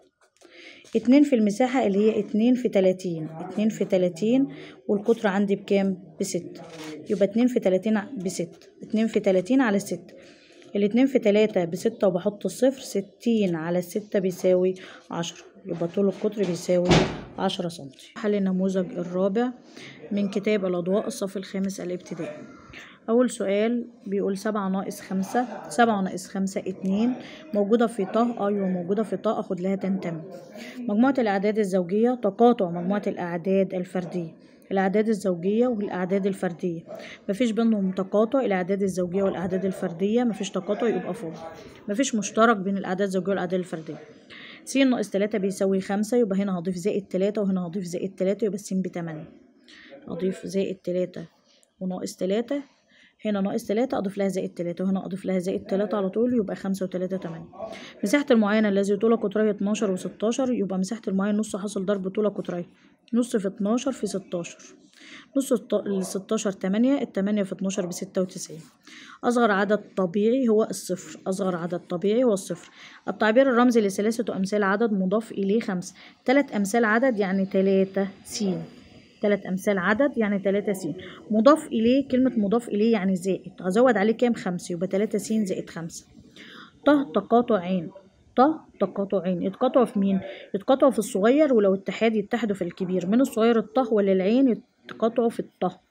[SPEAKER 1] اتنين في المساحة اللي هي اتنين في تلاتين، اتنين في تلاتين، والقطر عندي بكام؟ بستة، يبقى اتنين في تلاتين بستة، اتنين في تلاتين على ستة. الاتنين في تلاتة بستة وبحط الصفر، ستين على الستة بيساوي عشرة، يبقى طول القطر بيساوي عشرة سنتي. حل النموذج الرابع من كتاب الأضواء الصف الخامس الابتدائي. أول سؤال بيقول سبعة ناقص خمسة، سبعة ناقص خمسة اتنين، موجودة في ط. أيوة موجودة في ط، أخد لها تنتمي. مجموعة الأعداد الزوجية تقاطع مجموعة الأعداد الفردية. الأعداد الزوجية والأعداد الفردية مفيش بينهم تقاطع، الأعداد الزوجية والأعداد الفردية مفيش تقاطع، يبقى فوق. مفيش مشترك بين الأعداد الزوجية والأعداد الفردية. س ناقص تلاتة بيساوي خمسة، يبقى هنا هضيف زائد تلاتة وهنا هضيف زائد تلاتة، يبقى س بتمانية. أضيف زائد تلاتة وناقص تلاتة، هنا ناقص تلاتة أضيف لها زائد تلاتة، وهنا أضيف لها زائد تلاتة على طول، يبقى خمسة وتلاتة تمانية. مساحة المعين الذي طول قطريه اتناشر وستاشر، يبقى مساحة المعين نص حاصل ضرب طول قطريه، نص في اتناشر في ستاشر، نص الستاشر تمانية، التمانية في اتناشر بستة وتسعين. أصغر عدد طبيعي هو الصفر، أصغر عدد طبيعي هو الصفر. التعبير الرمزي لثلاثة أمثال عدد مضاف إليه خمسة. تلات أمثال عدد يعني تلاتة س، تلات أمثال عدد يعني تلاتة س. مضاف إليه، كلمة مضاف إليه يعني زائد، هزود عليه كام؟ خمسة، يبقى تلاتة س زائد خمسة. ط تقاطعين، ط تقاطعين يتقاطعوا في مين؟ يتقاطعوا في الصغير، ولو اتحاد يتحدوا في الكبير. من الصغير الط ولا العين يتقاطعوا في الط.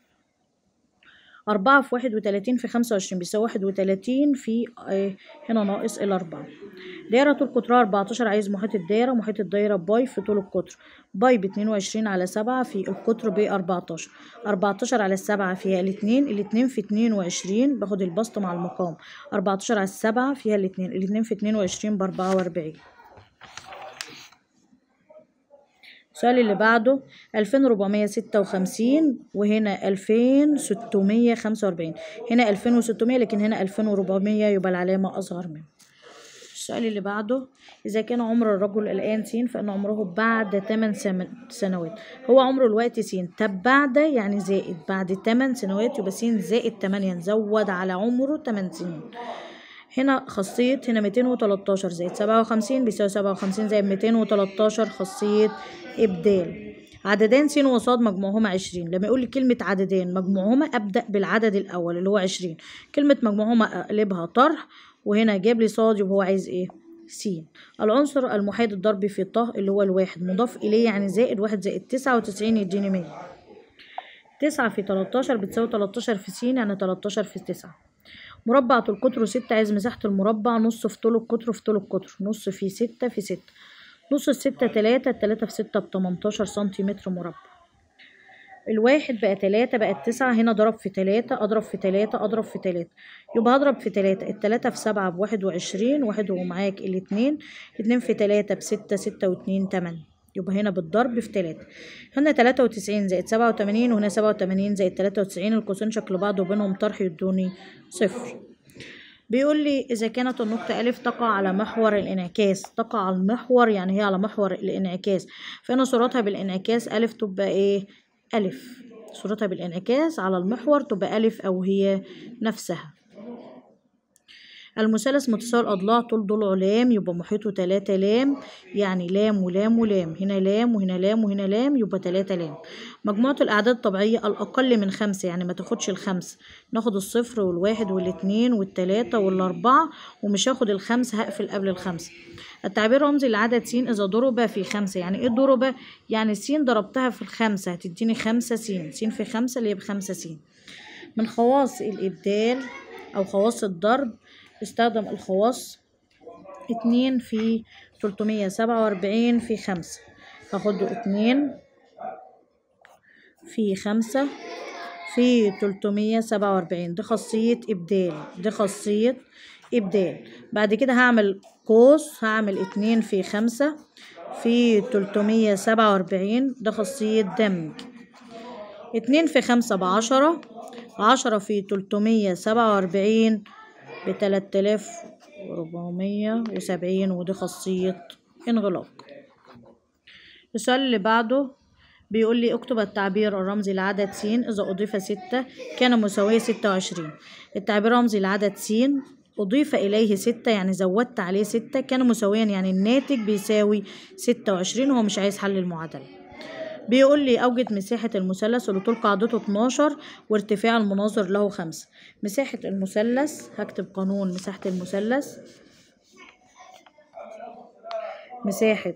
[SPEAKER 1] أربعة في واحد وتلاتين في خمسة وعشرين بيساوي واحد وتلاتين في اه هنا ناقص الأربعة. دايرة طول قطرها أربعتاشر، عايز محيط الدايرة. محيط الدايرة باي في طول القطر، باي باتنين وعشرين على سبعة في القطر بأربعتاشر، أربعتاشر على السبعة فيها الاتنين، الاتنين في اتنين وعشرين، باخد البسط مع المقام، أربعتاشر على السبعة فيها الاتنين، الاتنين في اتنين وعشرين بأربعة وأربعين. السؤال اللي بعده ألفين وأربعمية ستة وخمسين، وهنا ألفين وستمية خمسة وأربعين، هنا ألفين وستمية لكن هنا ألفين وأربعمية، يبقى العلامة أصغر منه. السؤال اللي بعده إذا كان عمر الرجل الآن س فإن عمره بعد ثمان سنوات. هو عمره الوقت س، طب بعد يعني زائد، بعد ثمان سنوات يبقى س زائد تمانية، نزود على عمره ثمان سنين. هنا خاصية، هنا ميتين وتلاتاشر زائد سبعة وخمسين بيساوي سبعة وخمسين زائد ميتين وتلاتاشر، خاصية إبدال. عددان س وصاد مجموعهما عشرين. لما يقول لي كلمة عددان مجموعهما أبدأ بالعدد الأول اللي هو عشرين. كلمة مجموعهما أقلبها طرح، وهنا جاب لي صاد، يبقى هو عايز إيه؟ س. العنصر المحايد الضربي في ط اللي هو الواحد مضاف إليه يعني زائد، واحد زائد تسعة وتسعين يديني مية. تسعة في تلاتاشر بتساوي تلاتاشر في س يعني تلاتاشر في تسعة. مربع طول قطره ستة، عايز مساحة المربع نص في طول القطر في طول القطر، نص في ستة في ستة، نص الستة تلاتة، التلاتة في ستة بتمنتاشر سنتيمتر مربع. الواحد بقى تلاتة بقت تسعة، هنا ضرب في تلاتة، أضرب في تلاتة، أضرب في تلاتة، يبقى هضرب في تلاتة، التلاتة في سبعة بواحد وعشرين، واحد ومعاك الاتنين، اتنين في تلاتة بستة، ستة واتنين تمانية، يبقى هنا بالضرب في تلاتة. هنا تلاتة وتسعين زائد سبعة وتمانين، وهنا سبعة وتمانين زائد تلاتة وتسعين، القوسين شكل بعض وبينهم طرح يدوني صفر. بيقول لي إذا كانت النقطة ألف تقع على محور الانعكاس، تقع على المحور يعني هي على محور الانعكاس، فإن صورتها بالانعكاس ألف تبقى إيه؟ ألف. صورتها بالانعكاس على المحور تبقى ألف أو هي نفسها. المثلث متساوي الأضلاع طول ضلعه لام، يبقى محيطه تلاتة لام، يعني لام ولام ولام، هنا لام وهنا لام وهنا لام، يبقى تلاتة لام. مجموعة الأعداد الطبيعية الأقل من خمسة، يعني ما تاخدش الخمسة، ناخد الصفر والواحد والاتنين والتلاتة والأربعة، ومش هاخد الخمسة، هقفل قبل الخمسة. التعبير رمزي لعدد س إذا ضرب في خمسة. يعني إيه ضرب؟ يعني س ضربتها في الخمسة هتديني خمسة س، س في خمسة اللي هي بخمسة س. من خواص الإبدال أو خواص الضرب استخدم الخواص اتنين في تلتمية سبعة وأربعين في خمسة، هاخده اتنين في خمسة في تلتمية سبعة وأربعين، دي خاصية إبدال، دي خاصية إبدال. بعد كده هعمل قوس، هعمل اتنين في خمسة في تلتمية سبعة وأربعين، ده خاصية دمج. اتنين في خمسة بعشرة، عشرة في تلتمية سبعة وأربعين بتلات آلاف وربعمية وسبعين، ودي خاصية انغلاق. السؤال اللي بعده بيقول لي اكتب التعبير الرمزي لعدد س إذا أضيف ستة كان مساوية ستة وعشرين. التعبير الرمزي لعدد س أضيف إليه ستة، يعني زودت عليه ستة، كان مساويا يعني الناتج بيساوي ستة وعشرين، هو مش عايز حل المعادلة. بيقول لي أوجد مساحة المثلث اللي طول قاعدته اتناشر وارتفاع المناظر له خمسة. مساحة المثلث، هكتب قانون مساحة المثلث، مساحة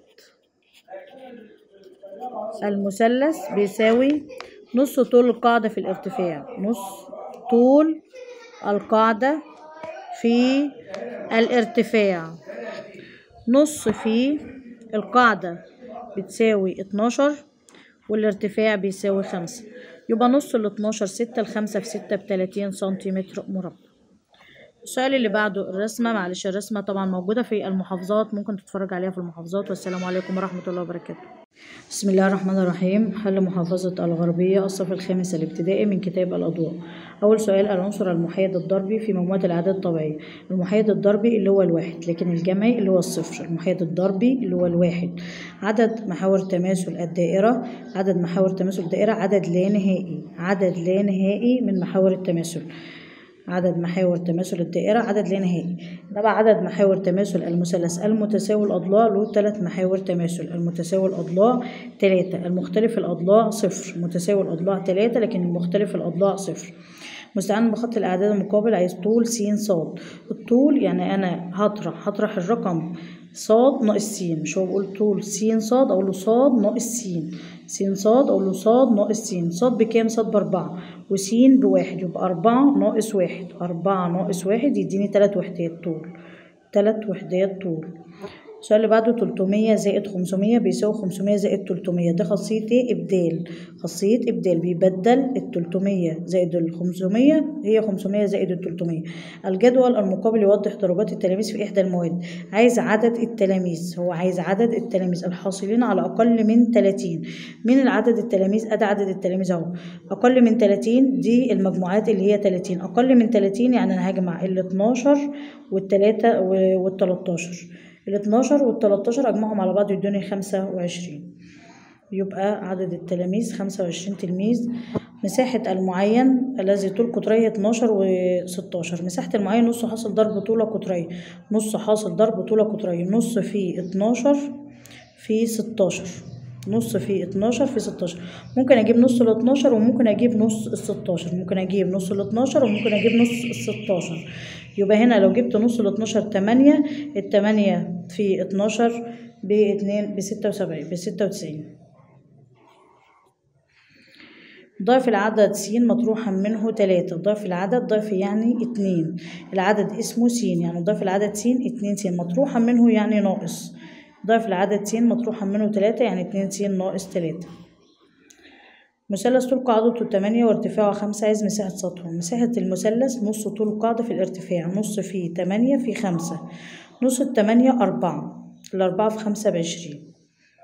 [SPEAKER 1] المثلث بيساوي نص طول القاعدة في الارتفاع، نص طول القاعدة في الارتفاع، نص في القاعدة بتساوي اتناشر والارتفاع بيساوي خمسة، يبقى نص ال اتناشر ستة، الخمسة في ستة بتلاتين سنتيمتر مربع. السؤال اللي بعده الرسمة، معلش الرسمة طبعا موجودة في المحافظات، ممكن تتفرج عليها في المحافظات. والسلام عليكم ورحمة الله وبركاته. بسم الله الرحمن الرحيم. حل محافظة الغربية الصف الخامس الابتدائي من كتاب الأضواء. أول سؤال العنصر المحايد الضربي في مجموعة الأعداد الطبيعية. المحايد الضربي اللي هو الواحد، لكن الجمعي اللي هو الصفر. المحايد الضربي اللي هو الواحد. عدد محاور تماثل الدائرة، عدد محاور تماثل الدائرة عدد لا نهائي، عدد لا نهائي من محاور التماثل. عدد محاور تماثل الدائرة عدد لا نهائي. إنما عدد محاور تماثل المثلث المتساوي الأضلاع له ثلاث محاور تماثل. المتساوي الأضلاع ثلاثة، المختلف الأضلاع صفر. متساوي الأضلاع ثلاثة لكن المختلف الأضلاع صفر. مستعان بخط الأعداد المقابل، عايز طول س صاد. الطول يعني أنا هطرح هطرح الرقم صاد ناقص س، مش هو بقول طول س صاد أقول له صاد ناقص س، س صاد أقول له صاد ناقص س. صاد بكام؟ صاد بأربعة وس بواحد، يبقى أربعة ناقص واحد، أربعة ناقص واحد يديني تلات وحدات طول، تلات وحدات طول. السؤال اللي بعده تلتمية زائد خمسمية بيساوي خمسمية زائد تلتمية، ده خاصية ايه؟ إبدال. خاصية إبدال، بيبدل التلتمية زائد الخمسمية هي خمسمية زائد التلتمية. الجدول المقابل يوضح درجات التلاميذ في إحدى المواد. عايز عدد التلاميذ، هو عايز عدد التلاميذ الحاصلين على أقل من تلاتين. مين العدد التلاميذ؟ أدي عدد التلاميذ أهو. أقل من تلاتين دي المجموعات اللي هي تلاتين، أقل من تلاتين يعني أنا هجمع ال اتناشر والتلاتة والتلاتاشر، ال اتناشر وال تلاتاشر اجمعهم على بعض يدوني خمسة وعشرين، يبقى عدد التلاميذ خمسة وعشرين تلميذ. مساحة المعين الذي طول قطريه اتناشر و ستاشر. مساحة المعين نص حاصل ضرب طول قطريه، نص حاصل ضرب طول قطريه، نص في اتناشر في ستاشر، نص في اتناشر في ستاشر. ممكن اجيب نص ال اتناشر وممكن اجيب نص ال ستاشر، ممكن اجيب نص ال اتناشر وممكن اجيب نص ال ستاشر. يبقى هنا لو جبت نص ال اتناشر تمانية، التمانية في اتناشر باتنين بستة وسبعين بستة وتسعين. ضعف العدد س مطروحا منه تلاتة. ضعف العدد، ضعف يعني اتنين، العدد اسمه س يعني ضعف العدد س اتنين س، مطروحا منه يعني ناقص. ضعف العدد س مطروحا منه تلاتة يعني اتنين س ناقص تلاتة. مثلث طول قاعدته تمانية وارتفاعه خمسة، عايز مساحة سطحه. مساحة المثلث نص طول القاعدة في الارتفاع، نص في تمانية في خمسة، نص التمانية أربعة، الأربعة في خمسة بعشرين.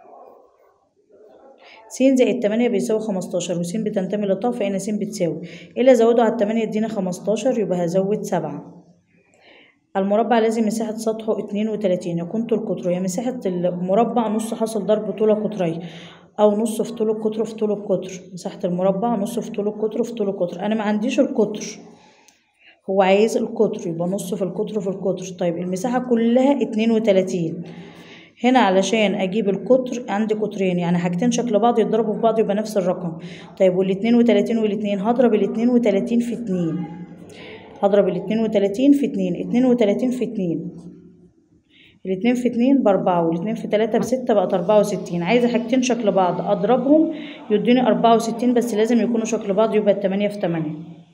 [SPEAKER 1] س زائد تمانية بيساوي خمستاشر، وس بتنتمي للطرف فإن س بتساوي إلا زوده على التمانية يدينا خمستاشر، يبقى هزود سبعة. المربع الذي مساحة سطحه اتنين وتلاتين يكون طول قطره. هي مساحة المربع نص حاصل ضرب طول قطريه، او نص في طول القطر في طول القطر. مساحة المربع نص في طول القطر في طول القطر. انا ما عنديش القطر، هو عايز القطر، يبقى نص في القطر في القطر. طيب المساحة كلها اتنين وتلاتين. هنا علشان اجيب القطر عندي قطرين، يعني حاجتين شكل بعض يتضربوا في بعض يبقى نفس الرقم. طيب والاتنين وتلاتين والاتنين، هضرب الاتنين وتلاتين في اتنين، هضرب الاتنين وتلاتين في اتنين، اتنين وتلاتين في اتنين، الاتنين في اتنين باربعة، والاتنين في تلاتة بستة، بقت اربعة وستين. عايزة حاجتين شكل بعض اضربهم يدوني اربعة وستين، بس لازم يكونوا شكل بعض، يبقى التمانية في تمانية.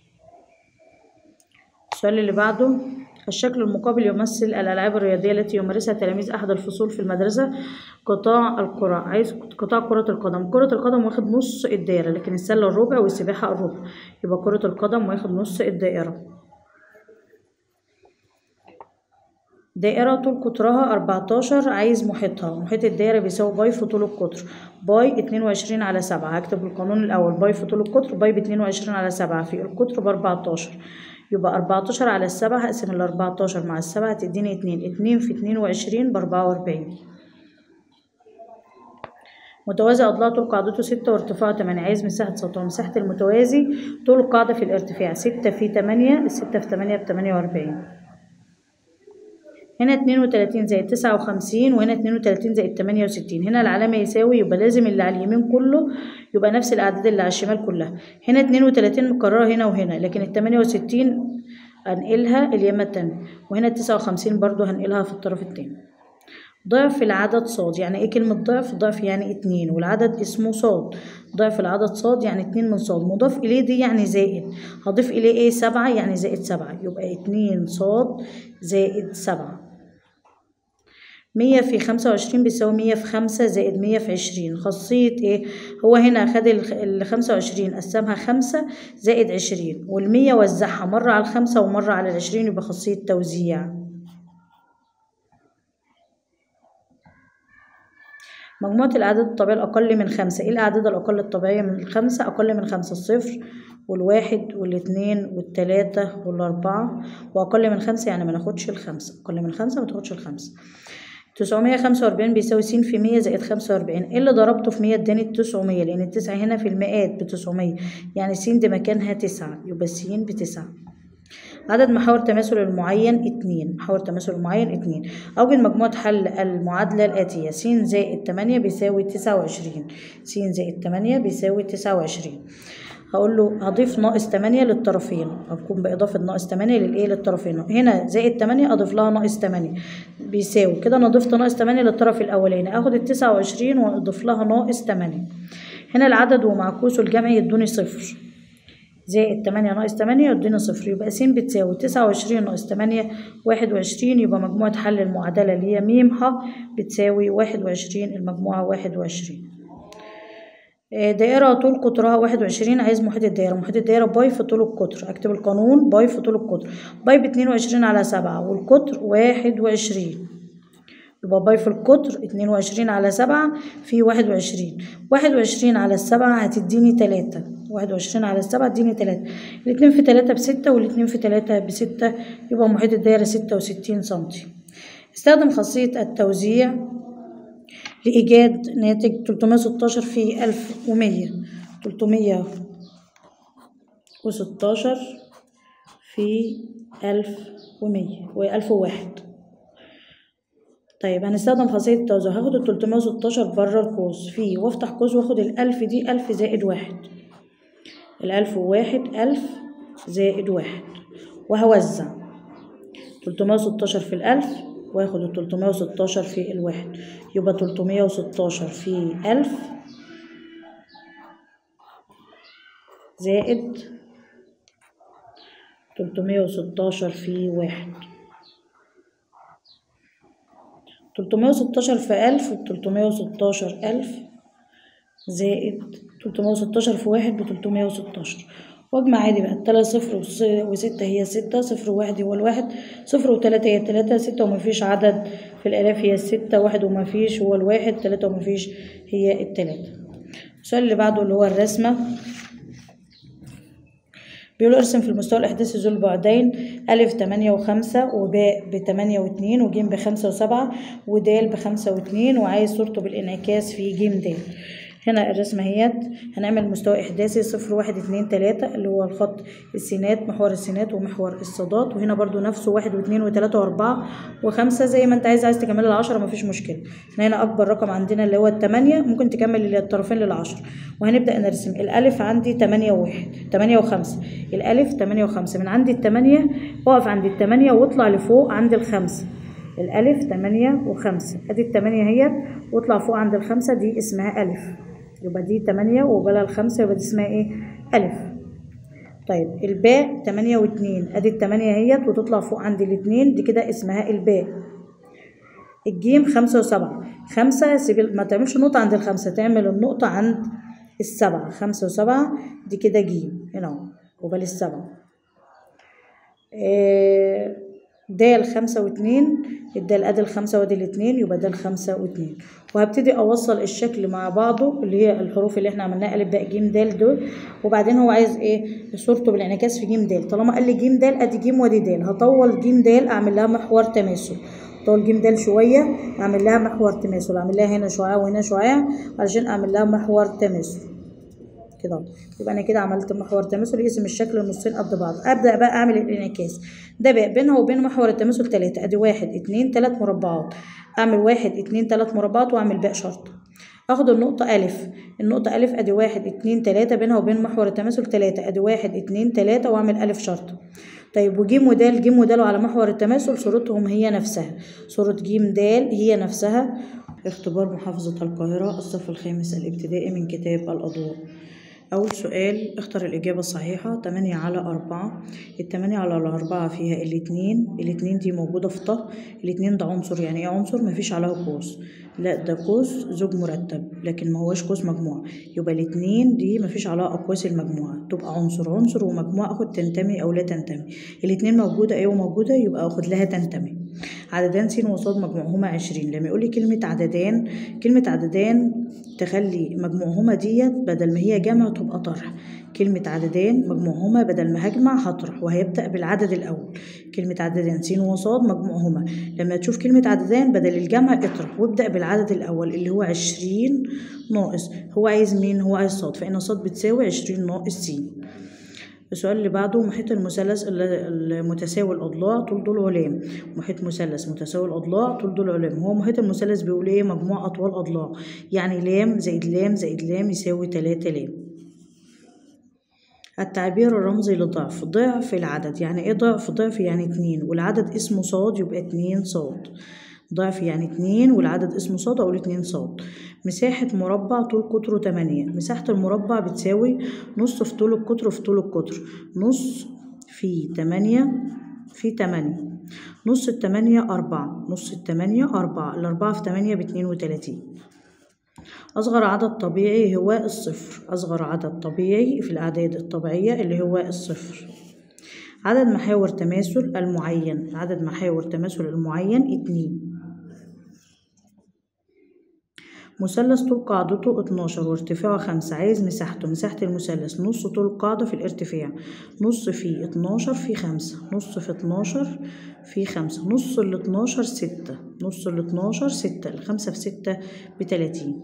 [SPEAKER 1] السؤال اللي بعده، الشكل المقابل يمثل الألعاب الرياضية التي يمارسها تلاميذ أحد الفصول في المدرسة. قطاع الكرة، عايز قطاع كرة القدم. كرة القدم واخد نص الدائرة، لكن السلة الربع والسباحة الربع، يبقى كرة القدم واخد نص الدائرة. دائرة طول قطرها أربعتاشر، عايز محيطها. محيط الدائرة بيساوي باي في طول القطر، باي اتنين وعشرين على سبعة. هكتب القانون الأول، باي في طول القطر، باي باتنين وعشرين على سبعة في القطر بأربعتاشر، يبقى أربعتاشر على السبعة. هقسم الأربعتاشر مع السبعة تديني اتنين، اتنين في اتنين وعشرين بأربعة وأربعين. متوازي أضلاع طول قاعدته ستة وارتفاعه تمانية، عايز مساحة سطح. مساحة المتوازي طول القاعدة في الارتفاع ستة في تمانية، الستة في تمانية بتمانية وأربعين. هنا اتنين وتلاتين زائد تسعة وخمسين، وهنا اتنين وتلاتين زائد تمانية وستين. هنا العلامة يساوي، يبقى لازم اللي على اليمين كله يبقى نفس الأعداد اللي على الشمال كلها. هنا اتنين وتلاتين مكررة هنا وهنا، لكن التمانية وستين هنقلها اليمة التانية، وهنا التسعة وخمسين برضو هنقلها في الطرف التاني. ضعف العدد صاد، يعني ايه كلمة ضعف؟ ضعف يعني اتنين، والعدد اسمه صاد. ضعف العدد صاد يعني اتنين من صاد، مضاف اليه دي يعني زائد. هضيف اليه ايه؟ سبعة، يعني زائد سبعة، يبقى اتنين صاد زائد سبعة. مية في خمسة وعشرين بيساوي مية في خمسة زائد مية في عشرين. خاصية ايه؟ هو هنا خد الخمسة وعشرين قسمها خمسة زائد عشرين، والمية وزعها مرة على الخمسة ومرة على العشرين، يبقى خاصية توزيع. مجموعة الأعداد الطبيعية الأقل من خمسة. ايه الأعداد الأقل الطبيعية من الخمسة؟ أقل من خمسة الصفر والواحد والاتنين والتلاتة والأربعة، وأقل من خمسة يعني ما ناخدش الخمسة. أقل من خمسة ما تاخدش الخمسة. تسعمية خمسة وأربعين بيساوي س في مية زائد خمسة وأربعين. ايه اللي ضربته في مية اداني التسعمية، لأن التسعة هنا في المئات بتسعمية، يعني س دي مكانها تسعة، يبقى س بتسعة. عدد محاور تماثل المعين اتنين، محاور تماثل المعين اتنين. أوجد مجموعة حل المعادلة الآتية، س زائد تمانية بيساوي تسعة وعشرين، س زائد تمانية بيساوي تسعة وعشرين. هقول له هضيف ناقص تمانية للطرفين، هقوم بإضافة ناقص تمانية للإيه؟ للطرفين. هنا زائد تمانية أضيف لها ناقص تمانية بيساوي كده، أنا ضفت ناقص تمانية للطرف الأولاني، آخد التسعة وعشرين وأضيف لها ناقص تمانية. هنا العدد ومعكوسه الجمعي يدوني صفر، زائد تمانية ناقص تمانية يديني صفر، يبقى س بتساوي تسعة وعشرين ناقص تمانية واحد وعشرين. يبقى مجموعة حل المعادلة اللي هي م ح بتساوي واحد وعشرين، المجموعة واحد وعشرين. دائرة طول قطرها واحد وعشرين، عايز محيط الدائرة. محيط الدائرة باي في طول القطر، اكتب القانون، باي في طول القطر، باي باتنين وعشرين على سبعة، والقطر واحد وعشرين، يبقى باي في القطر اتنين وعشرين على سبعة في واحد وعشرين. واحد وعشرين على السبعة هتديني تلاتة، واحد وعشرين على السبعة تديني تلاتة، الاتنين في تلاتة بستة، والاتنين في تلاتة بستة، يبقى محيط الدائرة ستة وستين سنتي. استخدم خاصية التوزيع لإيجاد ناتج تلتمية وستاشر في ألف ومية. تلتمية وستاشر في ألف ومية وألف وواحد. طيب هنستخدم خاصية التوزيع، هاخد التلتمية وستاشر بره القوس في وافتح قوس، واخد الألف دي ألف زائد واحد، الألف وواحد ألف زائد واحد، وهوزع تلتمية وستاشر في الألف واخد التلتمية وستاشر في الواحد، يبقى تلتمية وستاشر في ألف زائد تلتمية وستاشر في واحد. تلتمية وستاشر في ألف بتلتمية وستاشر ألف زائد تلتمية وستاشر في واحد بتلتمية وستاشر، واجمع عادي بقى. التلاتة صفر وستة هي ستة، صفر وواحد هو الواحد، صفر وتلاتة هي التلاتة، ستة ومفيش عدد في الآلاف هي الستة، واحد ومفيش هو الواحد، تلاتة ومفيش هي التلاتة. السؤال اللي بعده اللي هو الرسمة، بيقول ارسم في المستوى الإحداثي ذو البعدين ألف تمانية وخمسة، وباء بتمانية واتنين، وجيم بخمسة وسبعة، ودال بخمسة واتنين، وعايز صورته بالانعكاس في جيم دال. هنا الرسمة اهيت هنعمل مستوى إحداثي صفر واحد اتنين تلاتة اللي هو الخط السينات، محور السينات ومحور الصادات، وهنا برضو نفسه واحد واتنين وتلاتة وأربعة وخمسة زي ما انت عايز عايز تكمل العشرة مفيش مشكلة. احنا هنا أكبر رقم عندنا اللي هو التمانية، ممكن تكمل الطرفين للعشرة. وهنبدأ نرسم الألف عندي تمانية وواحد تمانية وخمسة، الألف تمانية وخمسة، من عند التمانية اقف عند التمانية واطلع لفوق عند الخمسة. الألف تمانية وخمسة، ادي التمانية اهيت واطلع فوق عند الخمسة، دي اسمها ألف. يبقى دي تمانية وبلا الخمسة يبقى دي اسمها ايه؟ ألف. طيب الباء تمانية واتنين، ادي التمانية اهيت وتطلع فوق عند الاتنين، دي كده اسمها الباء. الجيم خمسة وسبعة، خمسة سيب ما تعملش نقطة عند الخمسة، تعمل النقطة عند السبعة. خمسة وسبعة دي كده جيم هنا اهو وبال السبعة. إيه دال خمسة واتنين، الدال ادي الخمسة وادي الاتنين يبقى دال خمسة واتنين. وهبتدي اوصل الشكل مع بعضه اللي هي الحروف اللي احنا عملناها الف باء جيم دال دول، وبعدين هو عايز ايه؟ صورته بالانعكاس في جيم دال. طالما قال لي جيم دال ادي جيم وادي دال، هطول جيم دال اعمل لها محور تماثل، طول جيم دال شويه اعمل لها محور تماثل، اعمل لها هنا شعاع وهنا شعاع علشان اعمل لها محور تماثل كده. يبقى انا كده عملت محور تماثل يقسم الشكل النصين قد بعض. ابدا بقى اعمل الانعكاس ده بقى بينها وبين محور التماثل تلاتة، ادي واحد اتنين تلات مربعات، اعمل واحد اتنين تلات مربعات واعمل باء شرطه. اخد النقطه الف، النقطه الف ادي واحد اتنين تلاتة بينها وبين محور التماثل تلاتة، ادي واحد اتنين تلاتة واعمل الف شرطه. طيب وجيم ودال، جيم ودال على محور التماثل صورتهم هي نفسها، صوره جيم دال هي نفسها. اختبار محافظه القاهره الصف الخامس الابتدائي من كتاب الأضواء. أول سؤال اختر الإجابة الصحيحة. تمانية على أربعة، التمانية على الأربعة فيها الاتنين، الاتنين دي موجودة في طه، الاتنين ده عنصر. يعني ايه عنصر؟ مفيش عليها قوس، لا ده قوس زوج مرتب لكن ما هوش قوس مجموعة. يبقى الاتنين دي مفيش عليها أقواس المجموعة، تبقى عنصر. عنصر ومجموعة اخد تنتمي أو لا تنتمي. الاتنين موجودة أيوة موجودة يبقى اخد لها تنتمي. عددان س وصاد مجموعهما عشرين. لما يقولي كلمة عددان، كلمة عددان تخلي مجموعهما ديت بدل ما هي جمع تبقى طرح. كلمة عددان مجموعهما بدل ما هجمع هطرح وهيبدأ بالعدد الأول. كلمة عددان س وصاد مجموعهما، لما تشوف كلمة عددان بدل الجمع اطرح وابدأ بالعدد الأول اللي هو عشرين ناقص. هو عايز مين؟ هو عايز صاد، فإن صاد بتساوي عشرين ناقص س. السؤال اللي بعده محيط المثلث المتساوي الأضلاع طول ضلع لام. محيط مثلث متساوي الأضلاع طول ضلع لام، هو محيط المثلث بيقول ايه؟ مجموع أطوال أضلاع، يعني لام زائد لام زائد لام يساوي تلاتة لام. التعبير الرمزي لضعف، ضعف العدد. يعني ايه ضعف؟ ضعف يعني اتنين والعدد اسمه صاد يبقى اتنين صاد. ضعف يعني اتنين والعدد اسمه صاد اقول اتنين صاد. مساحة مربع طول قطره تمانية، مساحة المربع بتساوي نص في طول القطر في طول القطر، نص في تمانية في تمانية، نص التمانية أربعة، نص التمانية أربعة، الأربعة في تمانية باتنين وتلاتين. أصغر عدد طبيعي هو الصفر، أصغر عدد طبيعي في الأعداد الطبيعية اللي هو الصفر. عدد محاور تماثل المعين، عدد محاور تماثل المعين اتنين. مثلث طول قاعدته اتناشر وارتفاعه خمسة، عايز مساحته. مساحة المثلث نص طول القاعدة في الارتفاع، نص في اتناشر في خمسة، نص في اتناشر في خمسة، نص ال اتناشر ستة، نص ال اتناشر ستة، الخمسة في ستة بتلاتين.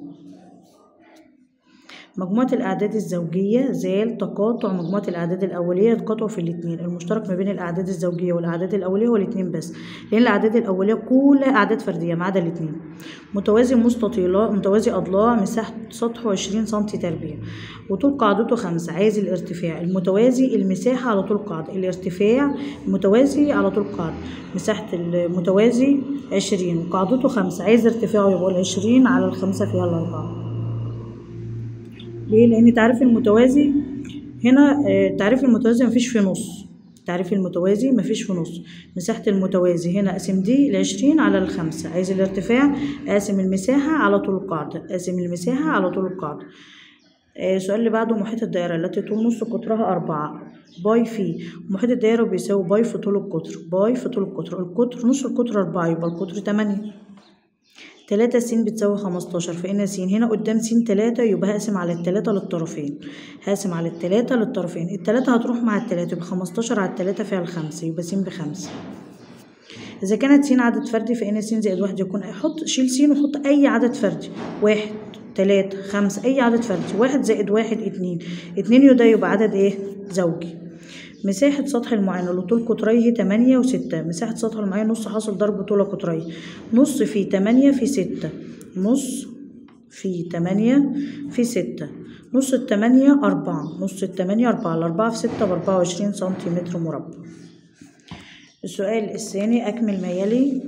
[SPEAKER 1] مجموعة الأعداد الزوجية زال تقاطع مجموعة الأعداد الأولية، تقاطع في الاتنين. المشترك ما بين الأعداد الزوجية والأعداد الأولية هو الاتنين بس، لأن الأعداد الأولية كلها أعداد فردية ما عدا الاتنين. متوازي مستطيلات متوازي أضلاع مساحة سطحه عشرين سنتي تربيع وطول قاعدته خمسة، عايز الارتفاع. المتوازي المساحة على طول قاعدة، الارتفاع المتوازي على طول قاعدة. مساحة المتوازي عشرين وقاعدته خمسة، عايز ارتفاعه يبقى العشرين على الخمسة فيها الأربعة. ليه؟ لأن تعريف المتوازي هنا تعريف المتوازي مفيش في نص، تعريف المتوازي مفيش في نص. مساحة المتوازي هنا أقسم دي العشرين على الخمسة، عايز الارتفاع أقسم المساحة على طول القاعدة، أقسم المساحة على طول القاعدة. السؤال اللي بعده محيط الدائرة التي طول نص قطرها أربعة، باي في. محيط الدائرة بيساوي باي في طول القطر، باي في طول القطر، القطر نص القطر أربعة يبقى القطر تمانية. تلاتة س بتساوي خمستاشر، فإن س هنا قدام س تلاتة يبقى هقسم على التلاتة للطرفين، هقسم على التلاتة للطرفين، التلاتة هتروح مع التلاتة يبقى خمستاشر على التلاتة فيها الخمسة يبقى س بخمسة. إذا كانت س عدد فردي فإن س زائد واحد يكون، حط شيل س وحط أي عدد فردي، واحد تلاتة، خمسة، أي عدد فردي. واحد زائد واحد اتنين، اتنين ده يبقى عدد ايه؟ زوجي. مساحة سطح المعين اللي طول قطريه تمانية وستة. مساحة سطح المعين نص حاصل ضرب طول قطريه. نص في تمانية في ستة، نص في تمانية في ستة. نص التمانية أربعة، نص التمانية أربعة، الأربعة في ستة بأربعة وعشرين سنتيمتر مربع. السؤال الثاني أكمل ما يلي.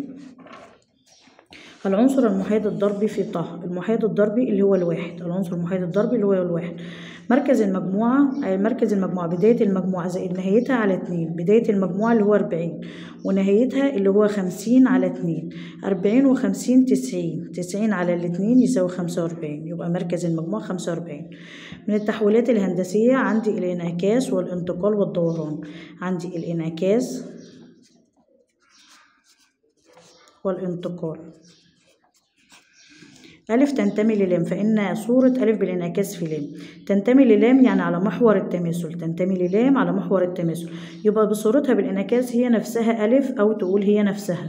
[SPEAKER 1] العنصر المحايد الضربي في طه. المحايد الضربي اللي هو الواحد، العنصر المحايد الضربي اللي هو الواحد. مركز المجموعة، مركز المجموعة بداية المجموعة زائد نهايتها على اتنين. بداية المجموعة اللي هو أربعين ونهايتها اللي هو خمسين على اتنين. أربعين وخمسين تسعين، تسعين على الاتنين يساوي خمسة وأربعين، يبقى مركز المجموعة خمسة وأربعين. من التحويلات الهندسية عندي الانعكاس والانتقال والدوران. عندي الانعكاس والانتقال. ألف تنتمي للام، فإن صورة ألف بالانعكاس في لام. تنتمي للام يعني على محور التماثل، تنتمي للام على محور التماثل، يبقى بصورتها بالانعكاس هي نفسها ألف، أو تقول هي نفسها.